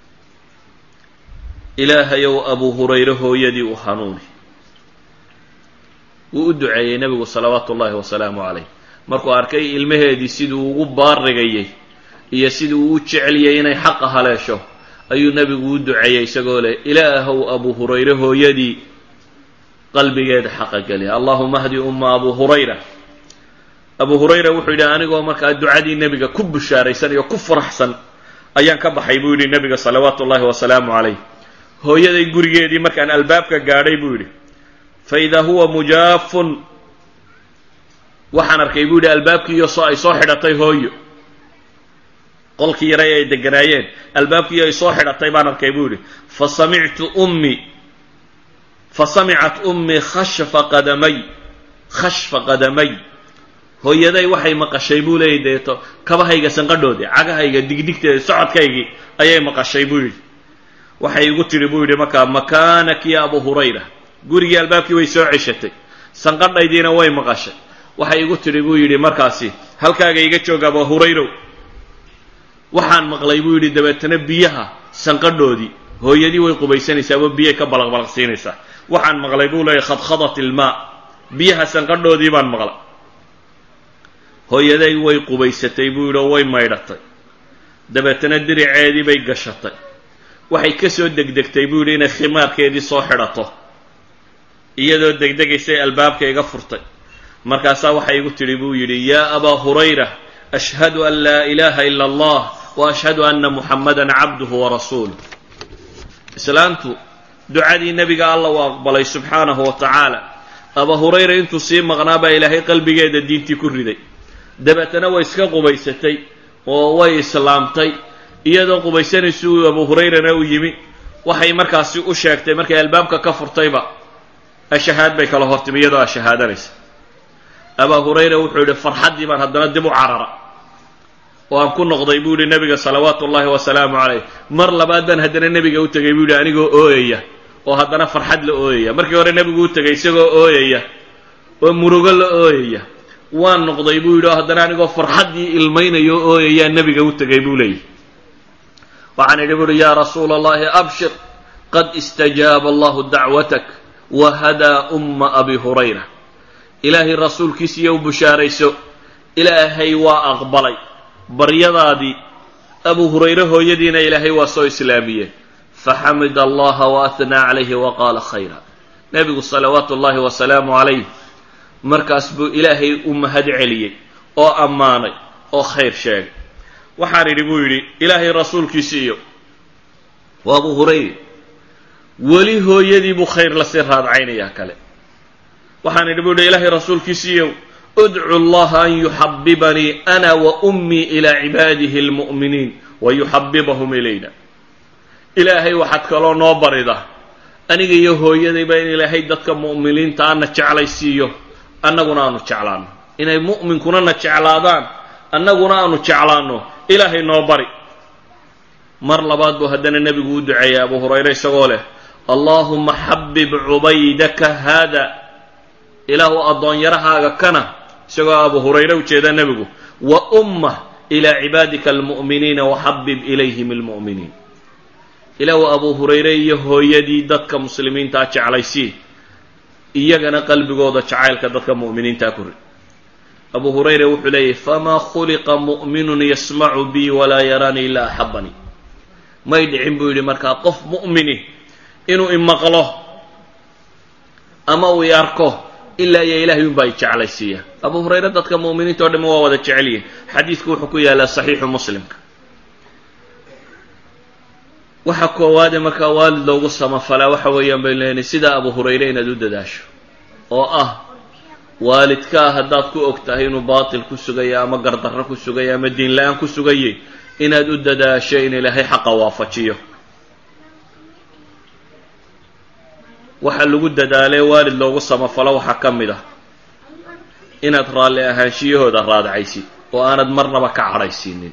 ilaahayow abu hurayre hooyadii u hanuuni wuu u duceeyey nebigu salawaatu ullaahi wasalaamu calayh markuu arkay ilmaheedii siduu ugu baarigayay iyo siduu u jeceliyay inay xaqa haleesho ayuu nebigu u duceeyey isagoo leh ilaahow abu hurayre hooyadii qalbigeeda xaqa geliya allahuma hdi umma abu hurayra abu hurayra wuxuu yidhi anigoo markaa ducadii nebiga ku bushaaraysan iyo ku faraxsan ayaan ka baxay buu yidhi nebiga salawaatu ullaahi wasalaamu calayh hooyaday gurigeedii markaan albaabka gaadhay buu yidhi faidaa huwa mujaafun waxaan arkay buu yidhi albaabkiiyo soo ay soo xidhatay hooyo qolkii yaray ay deganaayeen albaabkiiyo ay soo xidhatay baan arkay buu yidhi fasamictu ummii fasamicat ummii khashfa qadamay khashfa qadamay hooyaday waxay maqashay buu leeyay deeto kabahayga sanqadhoodii cagahayga digdigteeda socodkaygii ayay maqashay buu yidhi waxay igu tidhi buu yidhi markaa makaanaki ya abu hurayra gurigii albaabkii way soo ceshatay sanqadhaydiina way maqashay waxay igu tidhi buu yidhi markaasi halkaaga iga jooga abu hurayrow waxaan maqlay buu yidhi dabeetana biyaha sanqadhoodii hooyadii way qubaysanaysaa wa biyay ka balaqbalaqsiinaysaa waxaan maqlay buu leeyahy khadkhadat ilmaa biyaha sanqadhoodii baan maqlay hooyaday way qubaysatay buu yidhi oo way maydhatay dabeetana diriceedii bay gashatay waxay ka soo degdegtay buu yidhi inay khimaarkeedii soo xidhato iyadoo degdegaysay albaabka iga furtay markaasaa waxay igu tidhi buu yidhi yaa abaa hurayra ashhadu an laa ilaaha ila allah wa ashhadu anna muxammadan cabduhu wa rasuuluh islaantu ducadii nebiga alla u aqbalay subxaanahu wa tacaala abaa hurayra intuu sii maqnaa baa ilaahay qalbigeeda diintii ku riday dabeetana way iska qubaysatay oo way islaamtay iyadoo qubaysanaysu abu hurayrana u yimi waxay markaasi u sheegtay markay albaabka ka furtayba ashahaad bay kala hortimi iyadoo ashahaadanaysa abaa hurayra wuxuu yidhi farxaddii baan haddana dib u carara oo aan ku noqday buu yidhi nebiga salawaatu ullaahi wasalaamu calayh mar labaad baan haddana nebiga u tegay buu yidhi anigoo ooyaya oo haddana farxad la ooyaya markii hore nebigu u tegay isagoo ooyaya oo murugo la ooyaya waan noqday buu yidhi oo haddana anigoo farxaddii ilmaynayo o ooyayaa nebiga u tegay buu leeyahy waxaan idhi buuhi yaa rasuula allahi abshir qad istajaaba allahu dacwatak wa hadaa umma abi hurayra ilaahay rasuulkiisiiyo u bushaarayso ilaahay waa aqbalay baryadaadii abu hurayre hooyadiina ilaahay waa soo islaamiyeen faxamida allaha wa athnaa calayhi wa qaala khayra nebigu salawaatu ullaahi wasalaamu calayh markaas buu ilaahay u mahad celiyey oo ammaanay oo khayr sheegay waxaan idhi buu yidhi ilaahay rasuulkiisiiyo waa abu hurayre weli hooyadii buu khayr lasii raadcaynayaa kale waxaan idhi buu yidhi ilaahay rasuulkiisiiyo udcu allaha an yuxabibanii ana wa ummii ilaa cibaadihi almu'miniin wa yuxabibahum ilayna ilaahay waxaad kaloo noo barida aniga iyo hooyadayba in ilaahay dadka mu'miniinta ana jeclaysiiyo annaguna aanu jeclaano inay mu'minkuna na jeclaadaan annaguna aanu jeclaanno ilaahay noo bari mar labaad buu haddana nebigu u duceeyay abu hurayre isagoo leh allaahuma xabib cubaydaka haada ilaahu addoonyarahaaga kana isagoo abu hurayre ujeeda nebigu wa ummah ilaa cibaadika almu'miniina waxabib ilayhim almu'miniin ilaahu abu hurayre iyo hooyadii dadka muslimiintaa jeclaysii iyagana qalbigooda jacaylka dadka mu'miniintaa ku rid abu hurayre wuxuu leeyahy famaa khuliqa mu'minun yasmacu bii walaa yaraanii ilaa axabanii may dhicin buu yidhi markaa qof mu'mini inuu imaqlo ama uu i arko ilaa iyo ilahay unbaa i jeclaysiiya abu hurayre dadka mu'miniinta o dham waa wada jecel yihin xadiidku wuxuu ku yaalaa saxiixu muslimka waxa koowaade markaa waalid loogu samafalaa waxa weeyaan baynu lehnay sidaa abu hurayre inaad u dadaasho oo ah waalidkaa haddaad ku og tahay inuu baatil ku sugaya ama gardarro ku sugaya ama diin la-aan ku sugayay inaad u dadaasho in ilaahay xaqa waafajiyo waxa lagu dadaalee waalid loogu samafalo waxaa ka mid ah inaad raalli ahaanshiyahooda raadacaysid oo aanad marnaba ka cadhaysiinin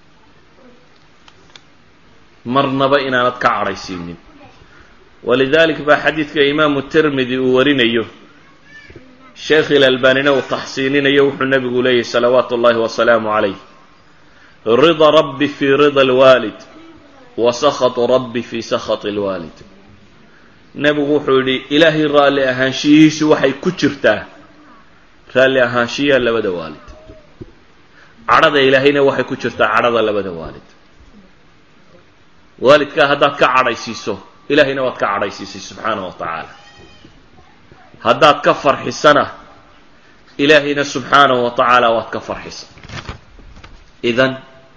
marnaba inaanad ka cadhaysiinin walidalik baa xadiidka imaamu tirmidi uu warinayo sheekh ilalbanina uu taxsiininayo wuxuu nebigu leeyahy salawaatu ullahi wasalaamu calayh rida rabbi fii rida alwaalid wa sakhatu rabbi fii sakhati alwaalid nebigu wuxuu yidhi ilaahay raalli ahaanshiyihiisu waxay ku jirtaa raalli ahaanshiyaha labada waalid cadhada ilaahayna waxay ku jirtaa cadhada labada waalid waalidkaa haddaad ka cadhaysiiso ilaahayna waad ka cadhaysiisay subxaana wa tacaala haddaad ka farxisana ilaahayna subxaanahu wa tacaala waad ka farxisa idan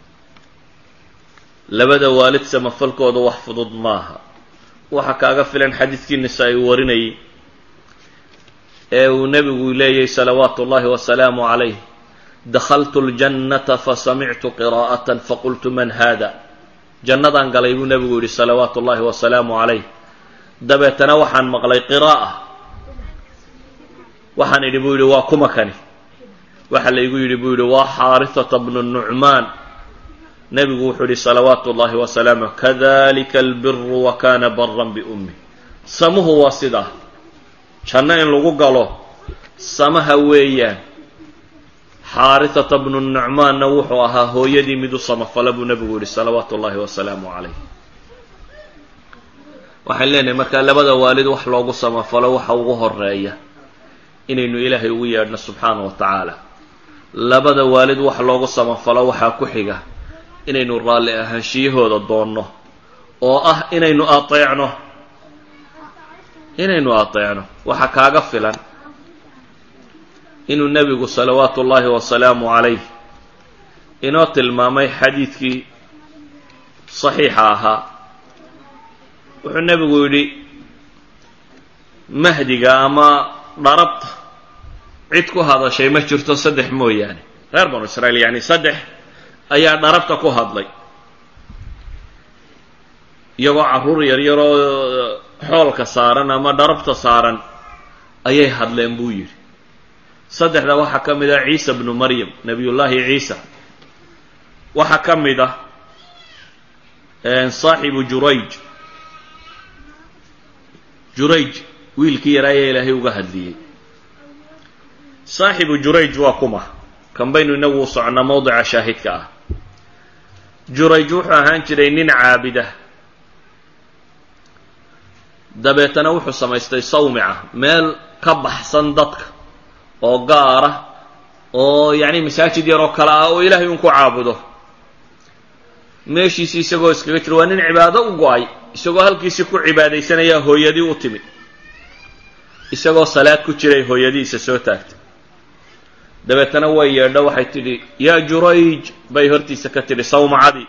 labada waalid samafalkooda wax fudud maaha waxaa kaaga filan xadiidkii nisaa-i uu warinayay ee uu nebigu leeyahy salawaatu ullahi wasalaamu calayh dakhaltu ljannata fasamictu qiraa'atan faqultu man haada jannadaan galay buu nebigu yidhi salawaatu ullahi wasalaamu calayh dabeetana waxaan maqlay qiraa'a waxaan idhi buu yidhi waa kuma kani waxa laygu yidhi buu yidhi waa xaarisata bnu nucmaan nebigu wuxuu yidhi salawaatu ullahi wasalaamu kadalika albiru wa kana baran biummi samuhu waa sidaa janno in lagu galo samaha weeyaan xaarisata bnu nucmaanna wuxuu ahaa hooyadii mid u samafala buu nebigu yidhi salawaatu ullahi wasalaamu calayh waxaan leenahay markaa labada waalid wax loogu samafalo waxa ugu horeeya inaynu ilaahay ugu yeedhno subxaana wa tacaala labada waalid wax loogu samafalo waxaa ku xiga inaynu raalli ahaanshiyahooda doonno oo ah inaynu ateecno inaynu ateecno waxaa kaaga filan inuu nebigu salawaatu ullaahi wasalaamu calayh inoo tilmaamay xadiidkii saxiixa ahaa wuxuu nebigu yidhi mahdiga ama dharabta cid ku hadashay ma jirto saddex mooyaane reer banu israiil yacni saddex ayaa dharabta ku hadlay iyagoo carruur yaryaroo xoolka saaran ama dharabta saaran ayay hadleen buu yidhi saddexda waxaa ka mid ah ciisa bnu maryam nebiyullaahi ciisa waxaa ka mid ah saaxibu jurayj jurayj wiilkii yaraa ayaa ilaahay uga hadliyey saaxibu jurayj waa kuma kan baynu inagu u soconnaa mowdica shaahidka ah jurayj wuxuu ahaan jiray nin caabida dabeetana wuxuu samaystay sawmica meel ka baxsan dadka oo gaara oo yacni masaajid yar oo kale ah oo ilaahay un ku caabudo meeshiisi isagoo iskaga jiro waa nin cibaado u go-ay isagoo halkiisii ku cibaadaysanayaa hooyadii u timid isagoo salaad ku jiray hooyadiisa soo taagtay dabeetana way yeedho waxay tidhi yaa jurayj bay hortiisa ka tidhi sawmacadii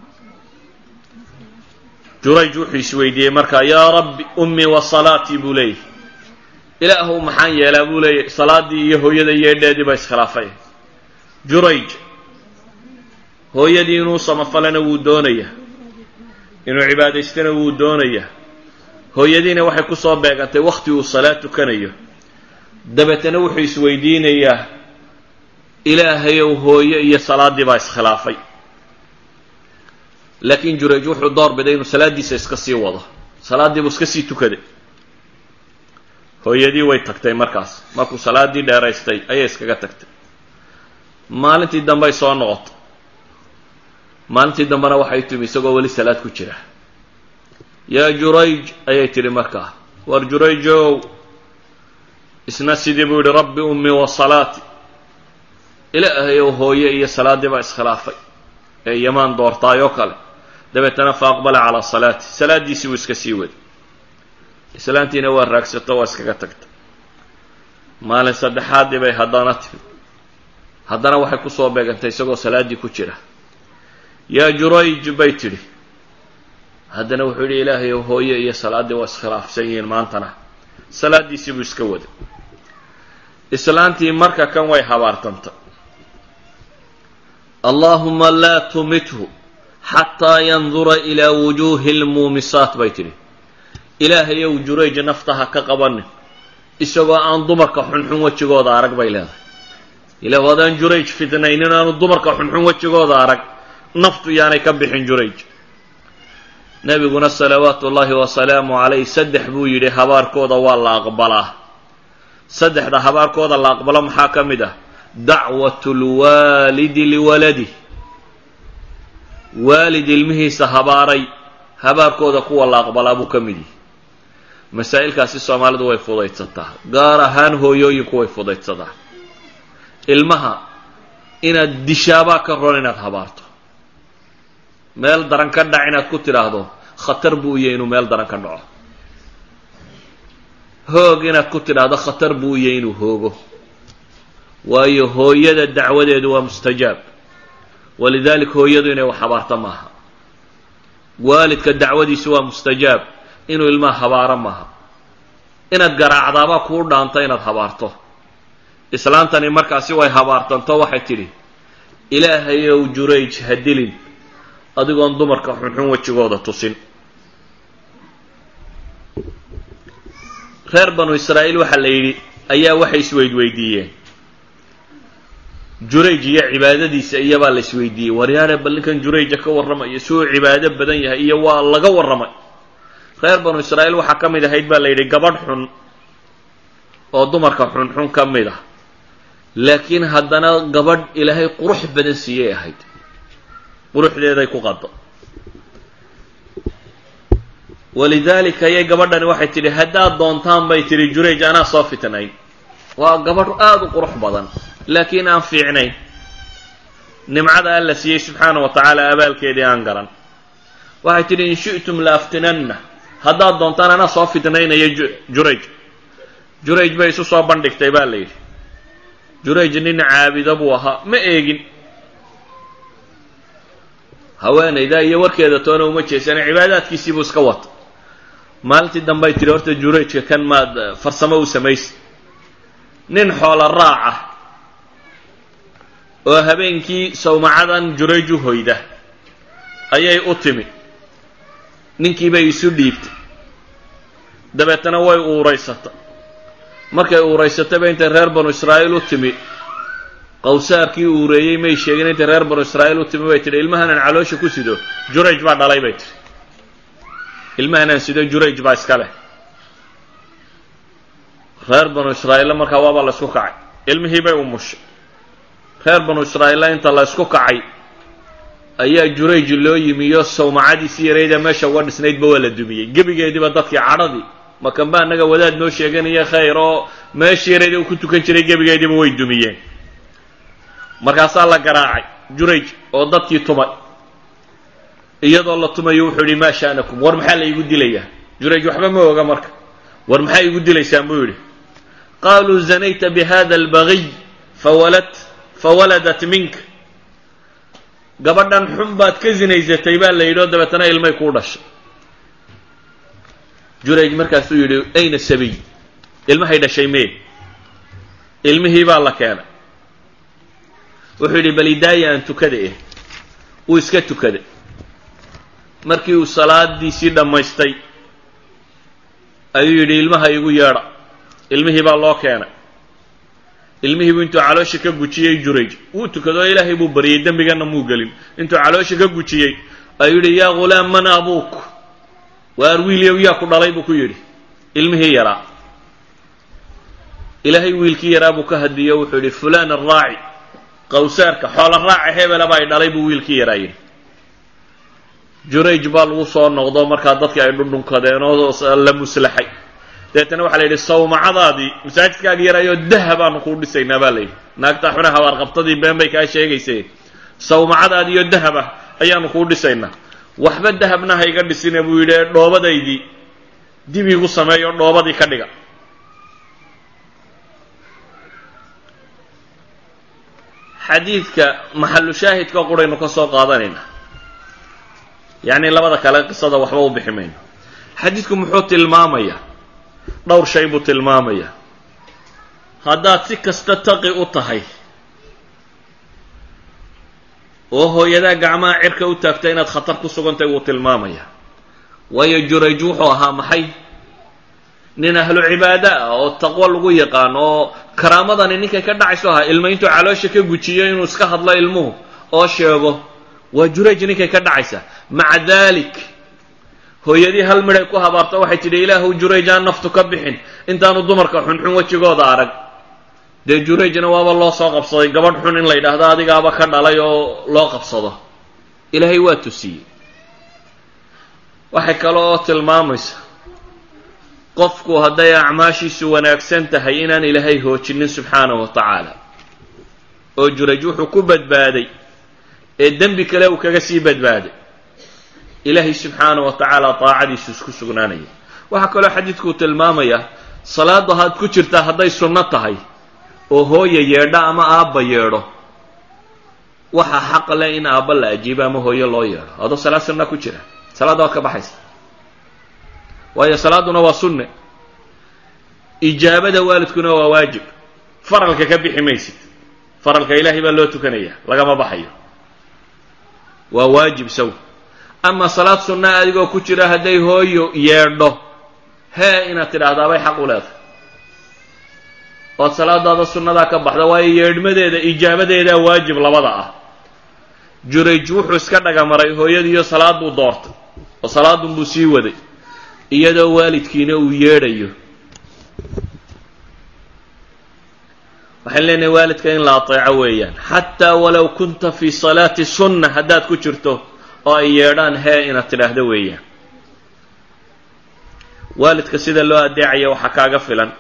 jurayj wuxuu isweydiiyey markaa yaa rabbi ummii wa salaatii buu leeyahy ilaahow maxaan yeelaa buu leeyahy salaaddii iyo hooyada yeedheedii ba iskhilaafay jurayj hooyadii inuu samafalana wuu doonayaa inuu cibaadaystana wuu doonayaa hooyadiina waxay ku soo beegantay wakhti uu salaad tukanayo dabeetana wuxuu isweydiinayaa ilaahayow hooyo iyo salaaddii baa iskhilaafay laakiin jurayj wuxuu door biday inuu salaaddiisa iska sii wado salaaddii buu iska sii tukaday hooyadii way tagtay markaas markuu salaaddii dheeraystay ayay iskaga tagtay maalintii dambey soo noqotay maalintii dambena waxay timi isagoo weli salaad ku jira yaa jurayj ayay tidhi markaa, war jurayjow isna sidii buu yidhi rabbi ummii wa salaati, ilaahayow hooye iyo salaaddii baa iskhilaafay ee yamaan doortaayoo kale. dabeetana fa aqbala calaa salaati, salaaddiisii wuu iska sii waday. islaantiina waa raagsato waa iskaga tagtay. maalin saddexaaddii bay haddana timid, haddana waxay ku soo beegantay isagoo salaaddii ku jira. yaa jurayj bay tidhi, haddana wuxuu yidhi ilaahayow hooye iyo salaaddii waa iskhilaafsan yihiin maantana. salaaddiisii buu iska waday. islaantii marka kan way habaartantay, allaahuma laa tumithu xataa yandura ilaa wujuuhi lmuumisaat bay tidhi, ilaahayow jurayj nafta ha ka qabanin isagoo aan dumarka xunxun wejigooda arag bay leedahay. ilaah waadaan jurayj fitnaynin aanu dumarka xunxun wejigooda arag, naftu yaanay ka bixin jurayj. nebiguna salawaatu ullaahi wasalaamu calayh saddex buu yidhi habaarkooda waa la aqbalaa. saddexda habaarkooda la aqbalo maxaa ka mid ah? dacwatu lwaalidi liwaladih, waalid ilmihiisa habaaray habaarkooda kuwa la aqbalaa buu ka mid yahay. masaa'ilkaasi soomaalidu way fudaydsataa, gaar ahaan hooyooyinku way fudaydsataa. ilmaha inaad dishaabaa ka ron inaad habaarto. meel daran ka dhac inaad ku tidhaahdo khatar buu yahay inuu meel daran ka dhaco. hoog inaad ku tidhaahdo khatar buu yahay inuu hoogo, waayo hooyada dacwadeedu waa mustajaab. walidaalika hooyadu inay wax habaarto maaha, waalidka dacwadiisu waa mustajaab, inuu ilmaha habaaro maaha. inaad garaacdaabaa kuu dhaanta inaad habaarto. islaantani markaasi way habaartanto waxay tidhi ilaahayow jurayj ha dilin adigoon dumarka xunxun wejigooda tusin. reer banu israa'iil waxaa la yidhi ayaa waxay isweydweydiiyeen jurayj iyo cibaadadiisa iyabaa la isweydiiyey, waryaane bal ninkan jurayja ka warramaya suu cibaado badan yahay iyo waa laga warramay. reer banu israa'iil waxaa ka mid ahayd baa la yidhi gabadh xun oo dumarka xunxun ka mid ah, laakiin haddana gabadh ilaahay qurux badan siiyey ahayd, quruxdeeday ku qado. walidaalika ayay gabadhani waxay tidhi haddaad doontaan bay tidhi jurayj anaa soo fitnayn. waa gabadh aada u qurux badan laakiin aan fiicnayn, nimcada alla siiyey subxaana wa tacaala abaalkeedii aan garan. waxay tidhi in shi'tum la aftinanna, haddaad doontaan anaa soo fitnaynaya jurayj. jurayj bay isu soo bandhigtay baa la yidhi. jurayj nin caabida buu ahaa, ma eegin haweenayda iyo warkeeda toona uma jeesana, cibaadaadkiisii buu iska wata. maalintii dambay tidhi horta jurayjka kan maad farsamo u samaysa. nin xoola raaca oo habeenkii sawmacadan jurayj u hoyda ayay u timi. ninkii bay isu dhiibtay, dabeetana way uuraysatay. markay uuraysatayba intay reer banu israa'iil u timi, qawsaarkii uureeyey may sheegin, intay reer banu israa'iil u timi bay tidhi ilmahanaan caloosha ku sido jurayj baa dhalay bay tidhi. ilmahanaan sido jurayj baa iska leh. reer banu israa'iilla markaa waabaa la isku kacay, ilmihii bay umushay. reer banu israa'iilla inta la isku kacay ayaa jurayj loo yimiyo sawmacadiisii yarayda meesha uga dhisnaydba waa la dumiyey gebigeediiba. dadkii cadhadii makan baa naga wadaad noo sheeganaya khayr oo meeshii yarayda uu ku tukan jiray gebigeediiba way dumiyeen. markaasaa la garaacay jurayj oo dadkii tumay. iyadoo la tumayo wuxuu yidhi maa sha'nakum, war maxaa la iigu dilayaa? jurayj waxba ma oga marka, war maxaa iigu dilaysaan buu yidhi. qaaluu zanayta bihada albagiy fawalad fawaladat minka, gabadhan xun baad ka zinaysatay baa la yidhi oo dabeetana ilmay kuu dhashay. jurayj markaasuu yidhi ayna sabiy, ilmahay dhashay mee? ilmihii baa la keenay. wuxuu yidhi bal idaaya aan tukada eh. wuu iska tukaday. markii uu salaadiisii dhammaystay ayuu yidhi ilmaha igu yeedha. ilmihii baa loo keenay. ilmihiibuu intuu caloosha ka gujiyey jurayj wuu tukadoo ilaahay buu baryey, dembigana muu gelin. intuu caloosha ka gujiyey ayuu yidhi yaa ghulaam man abuuk, waar wiilyow yaa ku dhalay buu ku yidhi. ilmihii yaraa. ilaahay wiilkii yaraa buu ka hadiyo wuxuu yidhi fulaan araaci, qawsaarka xoola raaca hebela baa i dhalay buu wiilkii yaraa yidhi. jurayj baa lagu soo noqdo markaa dadkii ay dhundhunkadeen oo la muslaxay deetana waxaa la yidhi sawmacadaadii masaajidkaaga yarayoo dahabaanu kuu dhisaynaa baa layidhi naagtaa xuna habaarqabtadii been bay kaa sheegaysay sawmacadaadii iyo dahaba ayaanu kuu dhisaynaa waxba dahabna ha iga dhisina buu yidhi dhoobadaydii dib iigu sameeyo dhoobadii ka dhiga xadiidka maxalu shaahidka quraynu ka soo qaadanayna yacni labada kale qisada waxba u bixi mayno xadiidku muxuu tilmaamayaa dhowr shay buu tilmaamayaa haddaad si kasta taqi u tahay oo hooyadaa gacmaha cirka u taagta inaad khatar ku sugantahay wuu tilmaamayaa waayo jurayj wuxuu ahaa maxay nin ahlu cibaado ah oo taqwo lagu yaqaan oo karaamadani ninkay ka dhacayso ahaa ilma intuu caloosha ka gujiyo inuu iska hadlo ilmuhu oo sheego waa jurayj ninkay ka dhacaysa maca daalik hooyadii hal midhay ku habaarto waxay tidhi ilaahu jurayj aan naftu ka bixin intaanu dumarka xunxun wejigooda arag dee jurayjna waaba loo soo qabsaday gabadh xun in la yidhaahdo adigaaba ka dhalay oo loo qabsado ilaahay waa tusiyey waxay kale oo tilmaamaysa qofku hadday acmaashiisu wanaagsan tahay inaan ilaahay hoojinin subxaanahu wa tacaala oo jurayj wuxuu ku badbaaday ee dembi kale uu kaga sii badbaaday ilaahay subxaanahu wa tacaala taacadiisu isku sugnaanaya waxaa kaloo xadiidkuu tilmaamayaa salaaddu haad ku jirtaa hadday sunno tahay oo hooya yeedho ama aabba yeedho waxaa xaq leh in aabba la ajiibo ama hooyo loo yeedho adoo salaad sunna ku jira salaadda waad ka baxaysa waayo salaadduna waa sunne ijaabada waalidkuna waa waajib faralka ka bixi maysid faralka ilaahay baa loo tukanaya lagama baxayo waa waajib saw ama salaad sunna adigoo ku jira hadday hooyo yeedho hee inaad tidhaahdaa bay xaq u leedahay ood salaadaada sunnadaa ka baxda waayo yeedhmadeeda ijaabadeedaa waajib labada ah jurayj wuxuu iska dhagamaray hooyadiiyo salaad buu doortay oo salaadunbuu sii waday iyadoo waalidkiina uu yeedhayo waxaan leenahay waalidka in la ateeco weeyaan xataa walow kunta fii salaati sunna haddaad ku jirto oo ay yeedhaan hee inaad tidhaahdo weeyaan waalidka sida loo adeecaya waxaa kaaga filan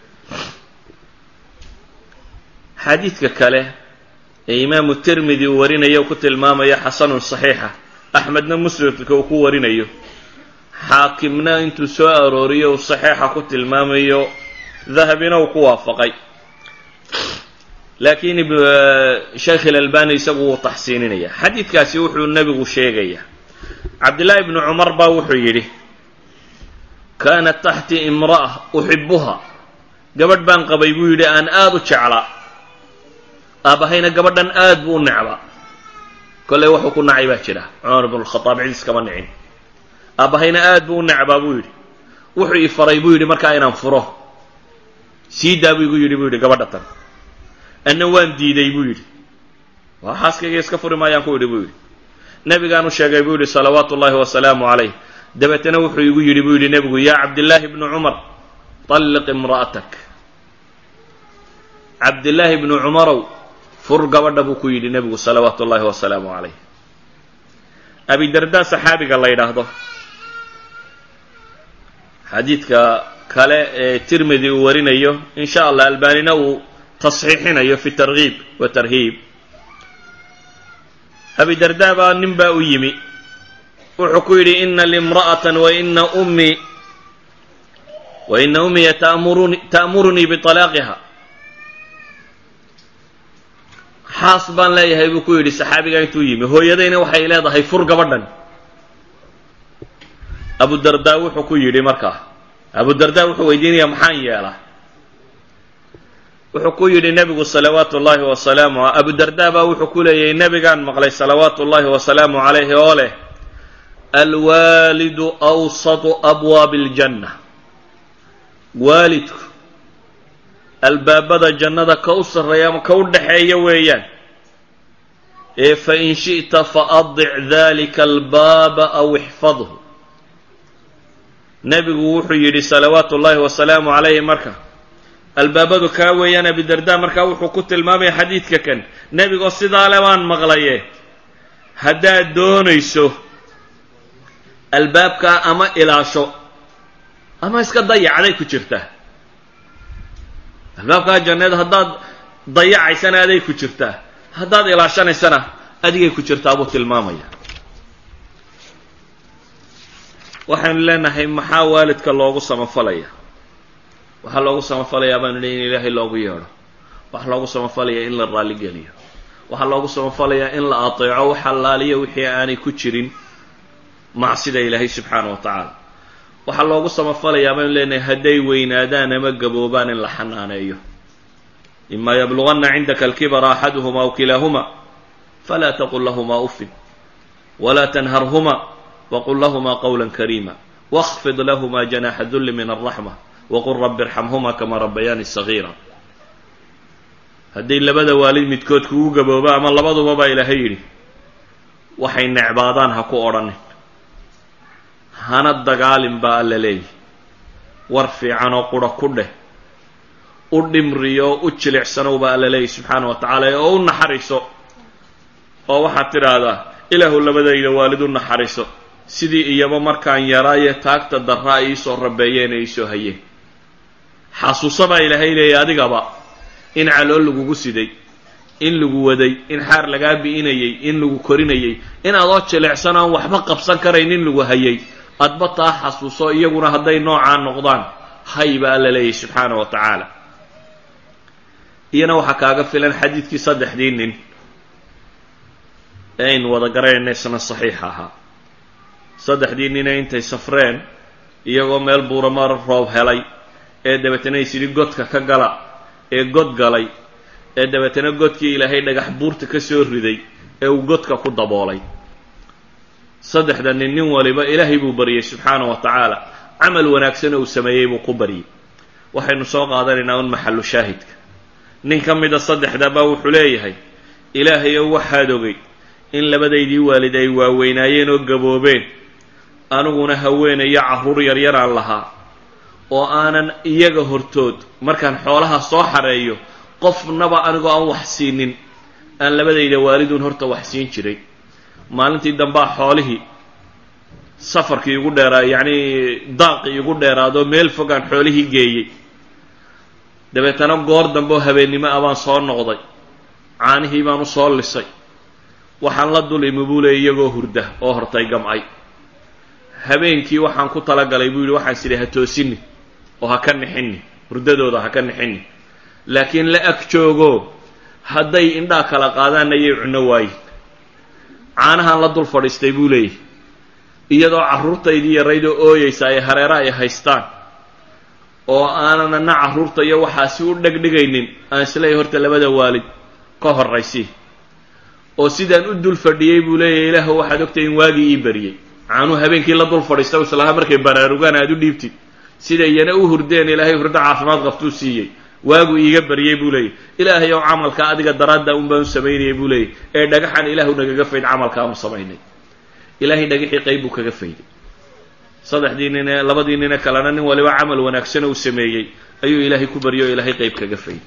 xadiidka kale ee imaamu tirmidi uu warinayo ku tilmaamayo xasanun saxiixa axmedna muslimka uu ku warinayo xaakimna intuu soo arooriyo uu saxiixa ku tilmaamayo dahabina uu ku waafaqay laakiin sheekh ilalbani isagu wuu taxsiininaya xadiidkaasi wuxuu nebigu sheegayaa cabdillaahi ibnu cumar baa wuxuu yidhi kaanat taxtii imra'a uxibuha gabadh baan qabay buu yidhi aan aada u jeclaa aabahayna gabadhan aad buu u necbaa kolley wuxuu ku nacay baa jira cumar ibnu lkhadaab cidis kama nicin aabahayna aad buu u necbaa buu yidhi wuxuu ii faray buu yidhi markaa inaan furo sii daa buu igu yidhi buu yidhi gabadha tan anna waan diiday buu yidhi waa xaaskayga iska furi maayaan ku yidhi buu yidhi nebigaan u sheegay buu yidhi salawaatu ullaahi wasalaamu calayh dabeetana wuxuu igu yidhi buu yidhi nebigu yaa cabdillaahi ibnu cumar talliq imra'atak cabdillaahi ibnu cumarow fur gabadha buu ku yidhi nebigu salawaatu ullaahi wasalaamu calayh abidardaa saxaabiga la yidhaahdo xadiidka kale ee tirmidi uu warinayo in sha allah albanina uu tasxiixinayo fi targhiib wa tarhiib abidardaa baa nin baa u yimi wuxuu ku yidhi ina limra'atan waina ummii waina ummiya ta'muruni ta'murunii bitalaaqiha xaas baan leeyahay buu ku yidhi saxaabigaa intuu yimi hooyadayna waxay leedahay fur gabadhan abudardaa wuxuu ku yidhi markaa abudardaa wuxuu weydiinayaa maxaan yeelaa wuxuu ku yidhi nebigu salawaatu ullaahi wasalaamu abudardaa baa wuxuu ku leeyahay nebigaan maqlay salawaatu ullaahi wasalaamu calayhi oo leh alwaalidu awsatu abwaabi aljanna waalidku albaabada jannada ka u sarreeya ama ka u dhaxeeya weeyaan ee fain shi'ta faadic dalika albaaba aw ixfadhu nebigu wuxuu yidhi salawaatu ullaahi wasalaamu calayhi marka albaabadu kaa weeyaan abidardaa markaa wuxuu ku tilmaamaya xadiidka kan nebigoo sidaa le baan maqlaye haddaad doonayso albaabkaa ama ilaasho ama iska dayacday ku jirtaa. albaabkaa jannada haddaad dayacaysana aday ku jirtaa, haddaad ilaashanaysana adigay ku jirtaa buu tilmaamaya. waxaanu leenahay maxaa waalidka loogu samafalaya? waxaa loogu samafalayaa baanu leeyahay in ilaahay loogu yeedho, waxaa loogu samafalayaa in la raalligeliyo, waxaa loogu samafalayaa in la ateeco wax allaaliya wixii aanay ku jirin macsida ilaahay subxaana wa tacaala. waxaa loogu samafalayaa baanu leenahay hadday weynaadaan ama gaboobaan in la xanaaneeyo. ima yabluganna cindaka alkibara axaduhuma aw kilaahuma falaa taqul lahumaa uffin walaa tanharhuma waqul lahumaa qawla kariima wاkhfid lahumaa janaaxa dulli min alraxma waqul rabbi irxamhuma kama rabbayaani sagiira. hadday labada waalid midkood kugu gabooba ama labaduba baa ilaahay yidhi waxay necbaadaan ha ku odhanin, hana dagaalin baa alla leeyihi, war fiican oo qura ku dheh, u dhimriyo u jilicsanow baa alla leeyihi subxaana wa tacaala, oo u naxariso oo waxaad tidhaahdaa ilaahu labadayda waalid u naxariso sidii iyaba markaan yaraaye taagta darraa iisoo rabeeyeen ee iisoo hayeen. xasuuso baa ilaahay leeyahy adigaba in calool lagugu siday, in lagu waday, in xaar lagaa bi'inayey, in lagu korinayey, in adoo jilicsan aan waxba qabsan karayn in lagu hayay, adba taa xasuuso iyaguna hadday noocaa noqdaan hay baa alla leeyahy subxaana wa tacaala. iyana waxaa kaaga filan xadiidkii saddexdii nin ee aynu wada garanayna isna saxiixa ahaa. saddexdii nine intay safreen iyagoo meel buuramar roob helay ee dabeetana isyidhi godka ka gala ee god galay ee dabeetana godkii ilaahay dhagax buurta ka soo riday ee uu godka ku daboolay. saddexda nin nin waliba ilaahay buu baryey subxaana wa tacaala, camal wanaagsan uu sameeyey buu ku baryey. waxaynu soo qaadanaynaa un maxallu shaahidka. nin ka mida saddexdaba wuxuu leeyahay ilaahayow waxaad ogay in labadaydii waalid ay waaweynaayeen oo gaboobeen, aniguna haweenayo carruur yaryaraan lahaa oo aanan iyaga hortood markaan xoolaha soo xareeyo qofnaba anigoo aan wax siinin aan labadayda waaliduun horta wax siin jiray. maalintii dambaa xoolihii safarkii igu dheeraa yacnii daaqii igu dheeraadoo meel fogaan xoolihii geeyey. dabeetana goor dambe oo habeennimo ah baan soo noqday, caanihii baan u soo lisay, waxaan la dul imi buu leey iyagoo hurda oo hortay gamcay. habeenkii waxaan ku talagalay buu yidhi waxaan sidhi ha toosini oo ha ka nixini, hurdadooda ha ka nixini, laakiin la ag joogo hadday indhaa kala qaadaan ayay cuno waayin. caanahaan la dul fadhiistay buu leeyahy iyadoo carruurtaydii yaraydoo ooyeysa ay hareera ay haystaan oo aanan ana carruurta iyo waxaasi u dhegdhigaynin, aan isleeyahy horta labada waalid ka horraysi. oo sidaan u dul fadhiyey buu leeyahy ilaahu waxaad ogtay in waagii ii bariyey. caanuu habeenkii la dul fadhiista islaha markay baraarugaan aad u dhiibtid sida iyana u hurdeen ilaahay hurdo caafimaad qabtuu siiyey, waagu iiga baryey buu leeyahy. ilaahay ow camalka adiga daraadda un baan u samaynayay buu leeyahy, ee dhagaxan ilaahu nagaga fayd camalkaanu samaynay. ilaahay dhagaxii qayb buu kaga fayday. saddexdii nine labadii nine kalena nin waliba camal wanaagsan uu sameeyey ayuu ilaahay ku baryo o ilaahay qayb kaga fayday.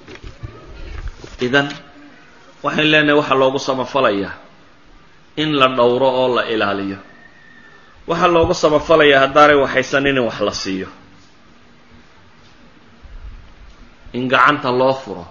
idan waxaan leenahay waxaa loogu samafalayaa in la dhowro oo la ilaaliyo. waxaa loogu samafalayaa haddaanay waxaysanin in wax la siiyo, in gacanta loo furo,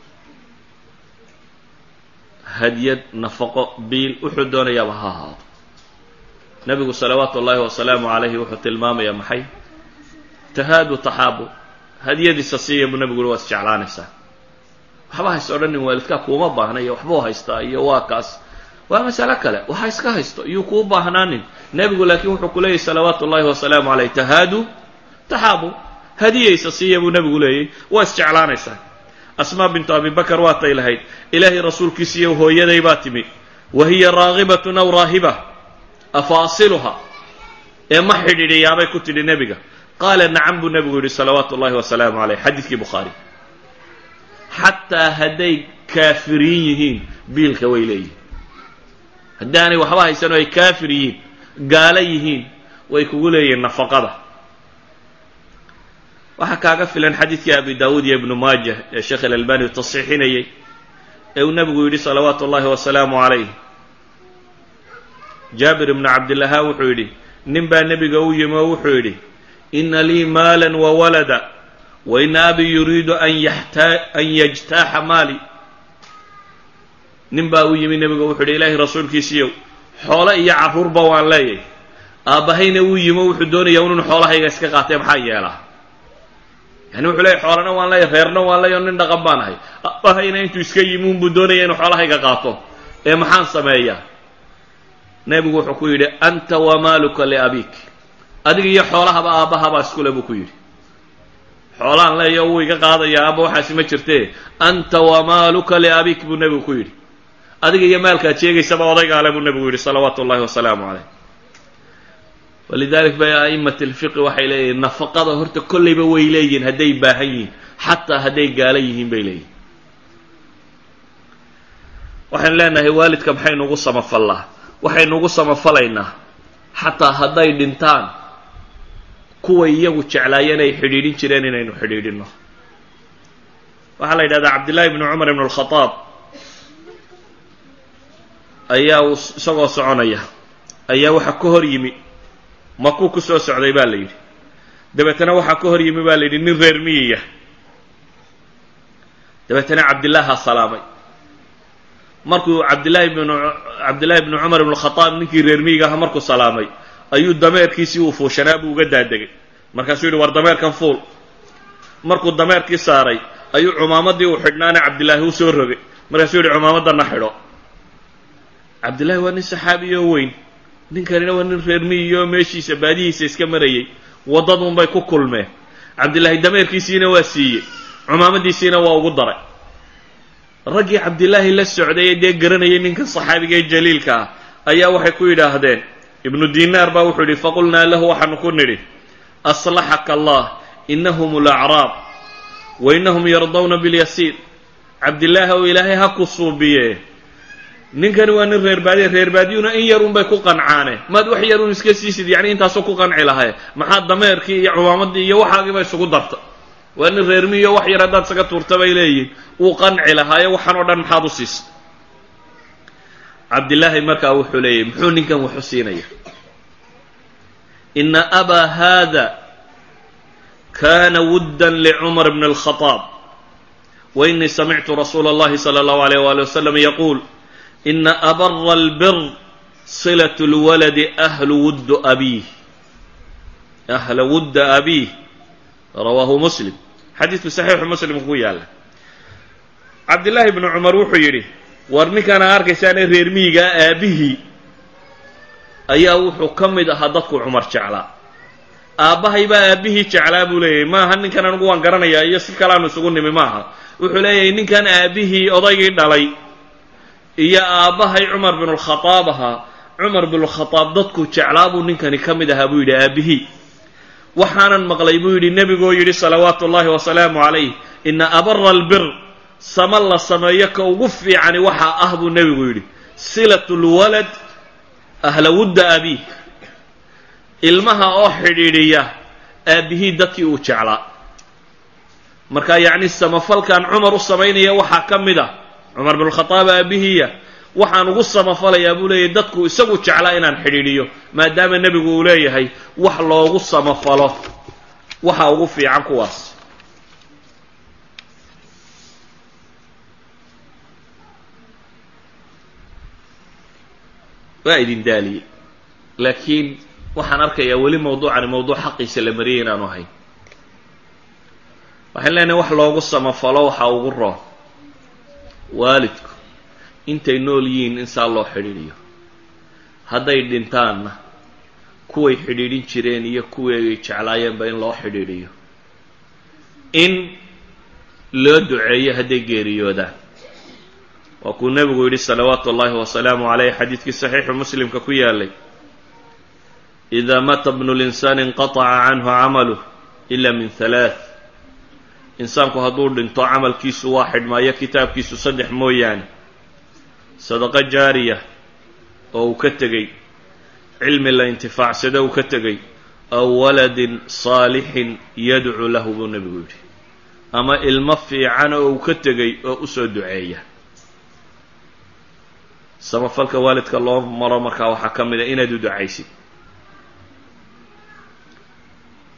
hadyad, nafaqo, biil, wuxuu doonayaaba ha ahaado. nebigu salawaatu ullaahi wasalaamu calayhi wuxuu tilmaamayaa maxay? tahaadu taxaabu, hadyadiisa siiya buu nebigu waa isjeclaanaysaa. waxba hays odhanin waalidkaa kuuma baahna iyo waxbuu haystaa iyo waa kaas, waa masalo kale, waxa iska haysto iyuu kuu baahnaanin. nebigu laakiin wuxuu ku leeyahy salawaatu ullaahi wasalaamu calayh tahaadu taxaabu, hadiyaysa siiya buu nebigu leeyahy, waa isjeclaanaysaa. asmaa bintu abi bakar waatay lahayd ilaahay rasuulkiisiiyo hooyaday baa timi, wa hiya raagibatun aw raahiba afa asiluha, ee ma xidhiidhiyaabay ku tidhi nebiga. qaala nacam buu nebigu yidhi salawaatu ullaahi wasalaamu calayh, xadiidkii bukhaari. xataa hadday kaafiriin yihiin biilka way leeyihin. haddaanay waxba haysan oo ay kaafir yihiin, gaalo yihiin, way kugu leeyihiin nafaqada. waxaa kaaga filan xadiidkii abi daawuud iyo ibnu maajah ee sheekh alalbani uu tasxiixinayey ee uu nebigu yidhi salawaatu ullaahi wasalaamu calayh, jaabir ibnu cabdillaha wuxuu yidhi nin baa nebiga u yimi oo wuxuu yidhi ina lii maalan wa walada wa ina abii yuriidu an yajtaaxa maali. nin baa u yimi nebiga wuxuu yidhi ilaahay rasuulkiisiiyow xoolo iyo carruurba waan leeyahay, aabbahayna wuu yimo wuxuu doonayaa inun xoolahayga iska qaatee maxaa yeelaa. yani wuxuu leeyahy xoolana waan leeyahay, reerna waan leeyahy o nin dhaqan baan ahay, aabbahayna intuu iska yimi unbuu doonaya inuu xoolahayga qaato, ee maxaan sameeyaa? nebigu wuxuu ku yidhi anta wamaaluka liabik, adiga iyo xoolahaba aabbahabaa iskule buu ku yidhi. xoolaan leeya wuu iga qaadayaa aabba waxaasi ma jirtee anta wamaaluka liabik buu nebigu ku yidhi, adiga iyo maalkaad sheegaysaba odaygaale buu nebigu yidhi salawaatu ullahi wasalaamu caleyh. walidalik bay a'immat alfiqi waxay leeyihiin nafaqada horta kollayba way leeyihiin hadday baahan yihiin, xataa hadday gaala yihiin bay leeyihin. waxaynu leenahay waalidka maxaynuugu samafallaa? waxaynuugu samafalaynaa xataa hadday dhintaan kuway iyagu jeclaayeen ay xidhiidhin jireen inaynu xidhiidhinno. waxaa la yidhahdaa cabdillahi ibnu cumar ibnu alkhadaab ayaa uu isagoo soconaya ayaa waxaa ka hor yimi, makuu ku soo socday baa la yidhi, dabeetana waxaa ka hor yimi baa la yidhi nin reer miyiya. dabeetana cabdillaaha salaamay. markuu cabdillahi ibnu cabdillahi ibnu cumar ibnu alkhadaab ninkii reer miyiga aha markuu salaamay ayuu dameerkiisii uu fuushanaa buu uga daadegay. markaasuu yidhi war dameerkan fuul. markuu dameerkii saaray ayuu cumaamadii uu xidhnaana cabdillaahi u soo rogay. markaasuu yidhi cumaamadana xidho. cabdillahi waa nin saxaabiyo weyn, ninkanina waa nin reer miyiyo meeshiisa baadihiisa iska marayay, waddaduunbay ku kulmeen. cabdillaahi dameerkiisiina waa siiyey, cumaamadiisiina waa ugu daray. raggii cabdillaahi la socday ee dee garanayay ninka saxaabiga ee jaliilka ah ayaa waxay ku yidhaahdeen, ibnu dinaar baa wuxuu yidhi faqulnaa lahu waxaanu ku nidhi aslaxaka allah inahum alacraab wa inahum yardawna bilyasiir. cabdillaahi oo ilaahay ha ku suubiye, ninkani waa nin reerbaadiye, reerbaadiyuna in yarunbay ku qancaane, maad wax yarun iska siisid, yacni intaasoo ku qanci lahaye maxaa dameerkii iyo cumaamadii iyo waxaagiiba isugu darta? waa nin reermiyo wax yar haddaad isaga tuurta bay leeyihin, wuu qanci lahaaye waxaan oo dhan maxaad u siisa? cabdillaahi markaa wuxuu leeyahy muxuu ninkan waxu siinaya? ina abaa haada kana wuddan licumar bni alkhadaab wa inii samictu rasuula allahi sala allahu alayh waali wasalam yaquul ina abara albir silat lwaladi ahlu wuddu abiih ahla wudda abiih rawaahu muslim. xadiidku saxiixu muslimku ku yaalla. cabdillaahi ibnu cumar wuxuu yidhi war ninkaan aa arkaysaane reer miyigaa aabbihii ayaa wuxuu ka mid ahaa dadku cumar jeclaa. aabbahay baa aabbihii jeclaa buu leeyahay, maaha ninkan anigu waan garanayaa iyo si kalaanu isugu nimi maaha. wuxuu leeyahay ninkan aabbihii odaygii dhalay iyo aabbahay cumar binu lkhadaab ahaa, cumar binulkhadaab dadku jeclaa buu ninkani ka mid ahaa buu yidhi aabbihii. waxaanan maqlay buu yidhi nebigoo yidhi salawaatu ullahi wasalaamu calayh ina abara albir, sama la sameeyo ka ugu fiicani waxaa ah buu nebigu yidhi silatu lwalad ahla wudda abiih, ilmaha oo xidhiidhiya aabbihii dadkii uu jeclaa. marka yacni samafalkan cumar u samaynaya waxaa ka mid ah cumar binulkhadaab aabbihiiya, waxaan ugu samafalayaa buu leeyahay dadku isagu jeclaa inaan xidhiidhiyo, maadaama nebigu uu leeyahay wax loogu samafalo waxa ugu fiican kuwaas. waa idin daaliyey, laakiin waxaan arkayaa weli mawduucani mawduuc xaqiisa la mariyay inaanu ahayn. waxaan leenahay wax loogu samafalo waxa ugu roon waalidku intay nool yihiin in saa loo xidhiidhiyo, hadday dhintaanna kuway xidhiidhin jireen iyo kuwii ay jeclaayeenba in loo xidhiidhiyo, in loo duceeyo hadday geeriyoodaan. waa kuu nebigu yidhi salawaatu ullaahi wasalaamu calayh xadiidkii saxiixu muslimka ku yaalay idaa mata bnu linsaani inqataca canhu camaluh ila min halaath. insaanku hadduu dhinto camalkiisu waa xidhmaayo kitaabkiisu saddex mooyaane: sadaqo jaariya oo uu ka tegey, cilmi la intifaacsado uu ka tegey, aw waladin saalixin yadcu lahu buu nebigu yidhi, ama ilmo fiican oo uu ka tegey oo u soo duceeya. samafalka waalidka loo maro markaa waxaa ka mid a inaad u ducaysid.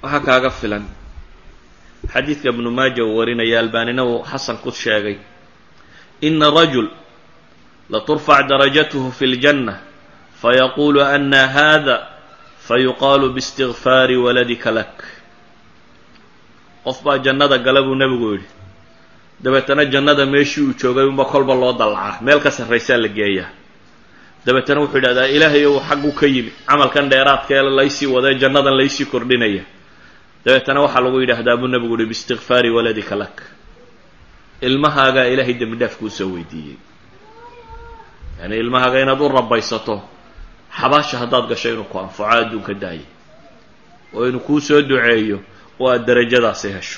waxaa kaaga filan xadiidka ibnu maaja uu warinaya albaanina uu xasan ku sheegay ina rajul laturfac darajatuhu fi ljanna fayaquulu ana hada fayuqaalu biistigfaari waladika lak. qof baa jannada gala buu nebigu yidhi, dabeetana jannada meeshii uu joogay unba kolba loo dallacaa, meel ka sarraysaa la geeyaa. dabeetana wuxuu yidhahdaa ilaahay ou xaggu ka yimi camalkan dheeraadka ee laysii wadee jannadan laysii kordhinaya. dabeetana waxaa lagu yidhaahdaa buu nebigu yihi biistigfaari waladika lak, ilmahaagaa ilaahay dembi dhaaf kuu soo weydiiyey. yani ilmahaaga inaad u rabaysato xabaasha haddaad gasho inuu ku anfaco adduunka daayay, oo inuu kuu soo duceeyo oo aad darajadaasi hesho.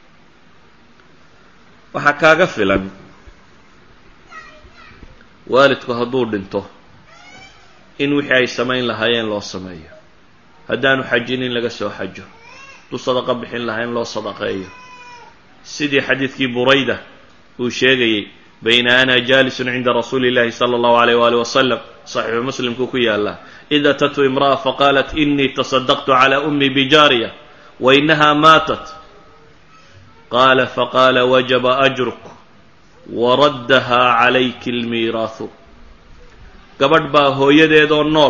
waxaa kaaga filan waalidku hadduu dhinto in wixii ay samayn lahaayeen loo sameeyo, haddaanu xajin in laga soo xajo, hadduu sadaqa bixin lahaa in loo sadaqeeyo. sidii xadiidkii burayda uu sheegayey bayna ana jaalisun cinda rasuuli llahi sala allahu alayh waali wasalam, saxiixu muslimku ku yaallaa, id atatu imra'a faqaalat inii tasadaqtu cala ummi bijaariya wa inaha maatat qaala faqaala wajaba ajruk waraddaha calayki almiiraahu. gabadh baa hooyadeedoo nool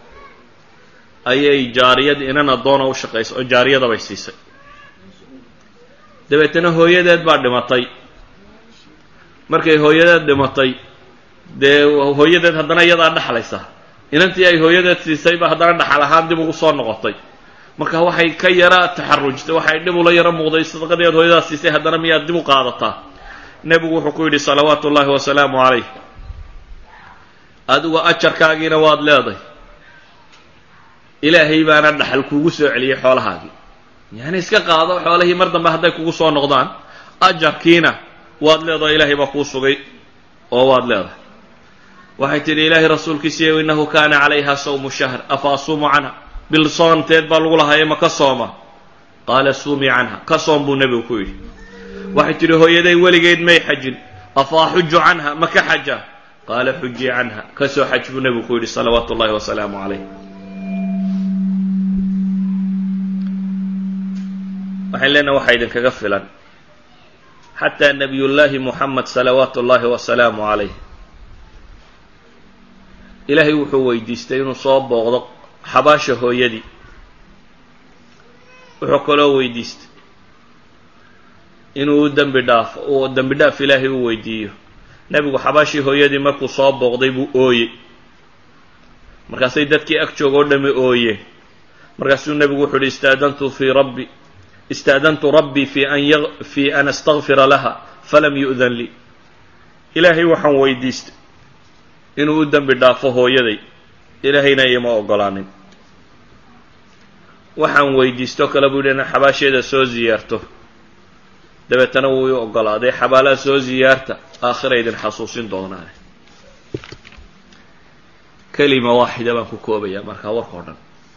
ayay jaariyad inan addoona u shaqaysay oo jaariyadabay siisay. dabeetana hooyadeed baa dhimatay. markay hooyadeed dhimatay dee hooyadeed haddana iyadaa dhaxlaysa, inantii ay hooyadeed siisay ba haddana dhaxal ahaan dib ugu soo noqotay. marka waxay ka yara taxarujtay, waxay dhib ula yaro muuqday, sadaqadii aad hooyadaas siisay haddana miyaad dib u qaadataa? nebigu wuxuu ku yidhi salawaatu ullaahi wasalaamu calayh, adigu ajarkaagiina waad leeday, ilaahay baana dhaxal kuugu soo celiyey xoolahaagii. yani iska qaado xoolahii mar dambe hadday kugu soo noqdaan, ajarkiina waad leedahay, ilaahay baa kuu sugay oo waad leedahay. waxay tidhi ilaahay rasuulkiisiiyo innahu kaana calayha sawmu shahr afa asuumu canha, bil soonteed baa lagu lahaayay ma ka sooma? qaala suumii canha, ka soom buu nebigu ku yidhi. waxay tidhi hooyaday weligeed may xajin, afa axuju canha, ma ka xaja? qaala xujii canha, ka soo xaj buu nebigu ku yidhi salawaatu ullahi wasalaamu calayh. waxaan leenaha waxaa idinkaga filan xataa nabiyullaahi muxamed salawaatu ullaahi wasalaamu calayh, ilaahay wuxuu weydiistay inuu soo booqdo xabaasha hooyadii. wuxuu kaloo weydiistay inuu u dembi dhaafo uu dembi dhaaf ilaahay u weydiiyo. nebigu xabaashii hooyadii markuu soo booqday buu ooyey, markaasay dadkii ag jooga oo dhami ooyeen. markaasuu nebigu wuxuu uhi istaadantu fii rabbi istaadantu rabbii fi an fii an astakfira laha falam yu'dan lii. ilaahay waxaan weydiistay inuu u dembi dhaafo hooyaday, ilaahayna ima ogolaanin. waxaan weydiisto kale buu yidhi inaan xabaasheeda soo ziyaarto, dabeetana wuu i ogolaaday. xabaalaha soo ziyaarta, aakhira idin xasuusin doonaane. kelima waaxida baan ku koobayaa markaa warka o dhan.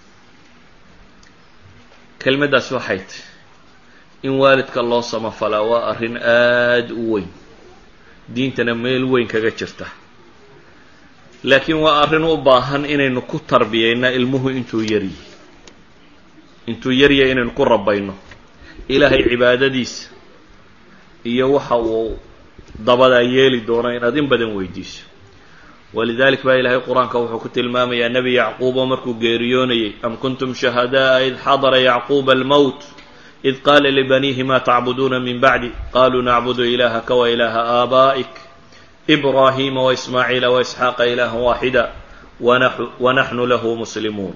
kelmaddaas waxay tahy in waalidka loo samafalaa waa arrin aada u weyn, diintana meel weyn kaga jirta. laakiin waa arrin u baahan inaynu ku tarbiyayna ilmuhu intuu yaryi intuu yarya inaynu ku rabayno ilaahay cibaadadiisa iyo waxa uu dabadaa yeeli doono inaad in badan weydiiso. walidalik baa ilaahay qur-aanka wuxuu ku tilmaamayaa nebi yacquubo markuu geeriyoonayay, am kuntum shahadaa id xadara yacquuba almowt id qaala libaniihi ma tacbuduuna min bacdi qaluu nacbudu ilaahaka wa ilaaha aabaa'ik ibraahiima waismaaciila waisxaaqa ilaaha waaxida wanaxnu lahu muslimuun.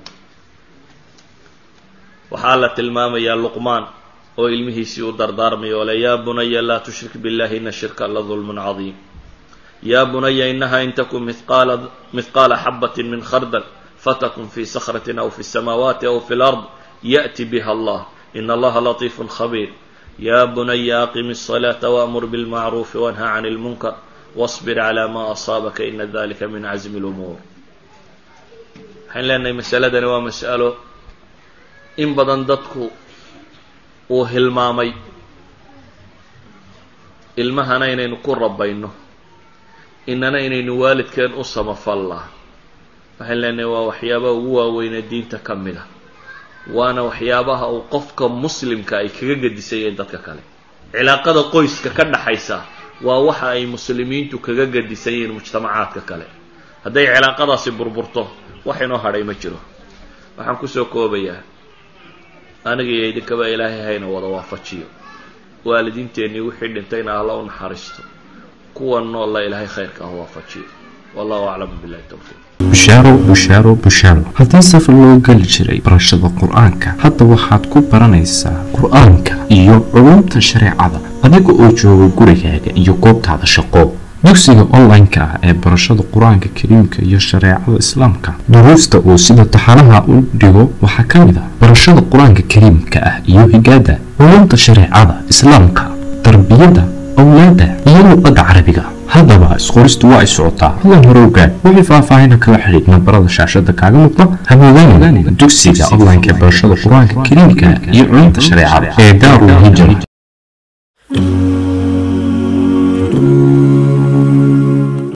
waxaa la tilmaamayaa luqmaan oo ilmihiisii u dardaarmaya oo le yaa bunaya laa tushrik billahi ina shirka la dulmun cadiim. yaa bunaya inaha in takun mihqaala xabatin min khardal fatakun fi sakratin aw fi samaawaati aw fi lard ya'ti biha allah in allaha latiifun khabiir. yaa bunaya aqimi الصalaata waamur bilmacruufi wanha can اlmunkar wasbir calaa maa asaabaka ina dalika min casmi اlumuur. waxaan leenahay masaladani waa mas'alo in badan dadku uu hilmaamay, ilmahana inaynu ku rabayno, inana inaynu waalidkeen u samafallaa. waxaan leenahay waa waxyaabaha ugu waaweyne diinta ka mid a. waana waxyaabaha uu qofka muslimka ay kaga gadisayeen dadka kale. cilaaqada qoyska ka dhaxaysa waa waxa ay muslimiintu kaga gadisayeen mujtamacaadka kale. hadday cilaaqadaasi burburto wax inoo hadhay ma jiro. waxaan kusoo koobayaa aniga iyo idinkaba ilaahay hayna wada waafajiyo, waalidiinteennii wixii dhintayna alla u naxariisto, kuwa noolla ilaahay khayrka ah waafajiyo. wallahu aclam billahi tawfiiq.
bushaaro bushaaro bushaaro haddii safar loo geli jiray barashada qur-aanka hadda waxaad ku baranaysaa qur-aanka iyo culumta shareecada adiga oo jooga gurigaaga iyo goobtaada shaqo. dugsiga online-ka ah ee barashada qur-aanka kariimka iyo shareecada islaamka duruusta uu sida taxanaha u dhigo waxaa ka mid ah barashada qur-aanka kariimka ah iyo higaada, culumta shareecada islaamka, tarbiyada awlaada iyo luqadda carabiga. haddaba isqoristu waa ay socotaa. hadan hore ogaad wixii faahfaahin kala xiriir nambarada shaashada kaaga muuqda. hamoodaan dugsiga online-ka ee barashada qur-aanka kariimka iyo culumta shareecada ee Daarul Hijra.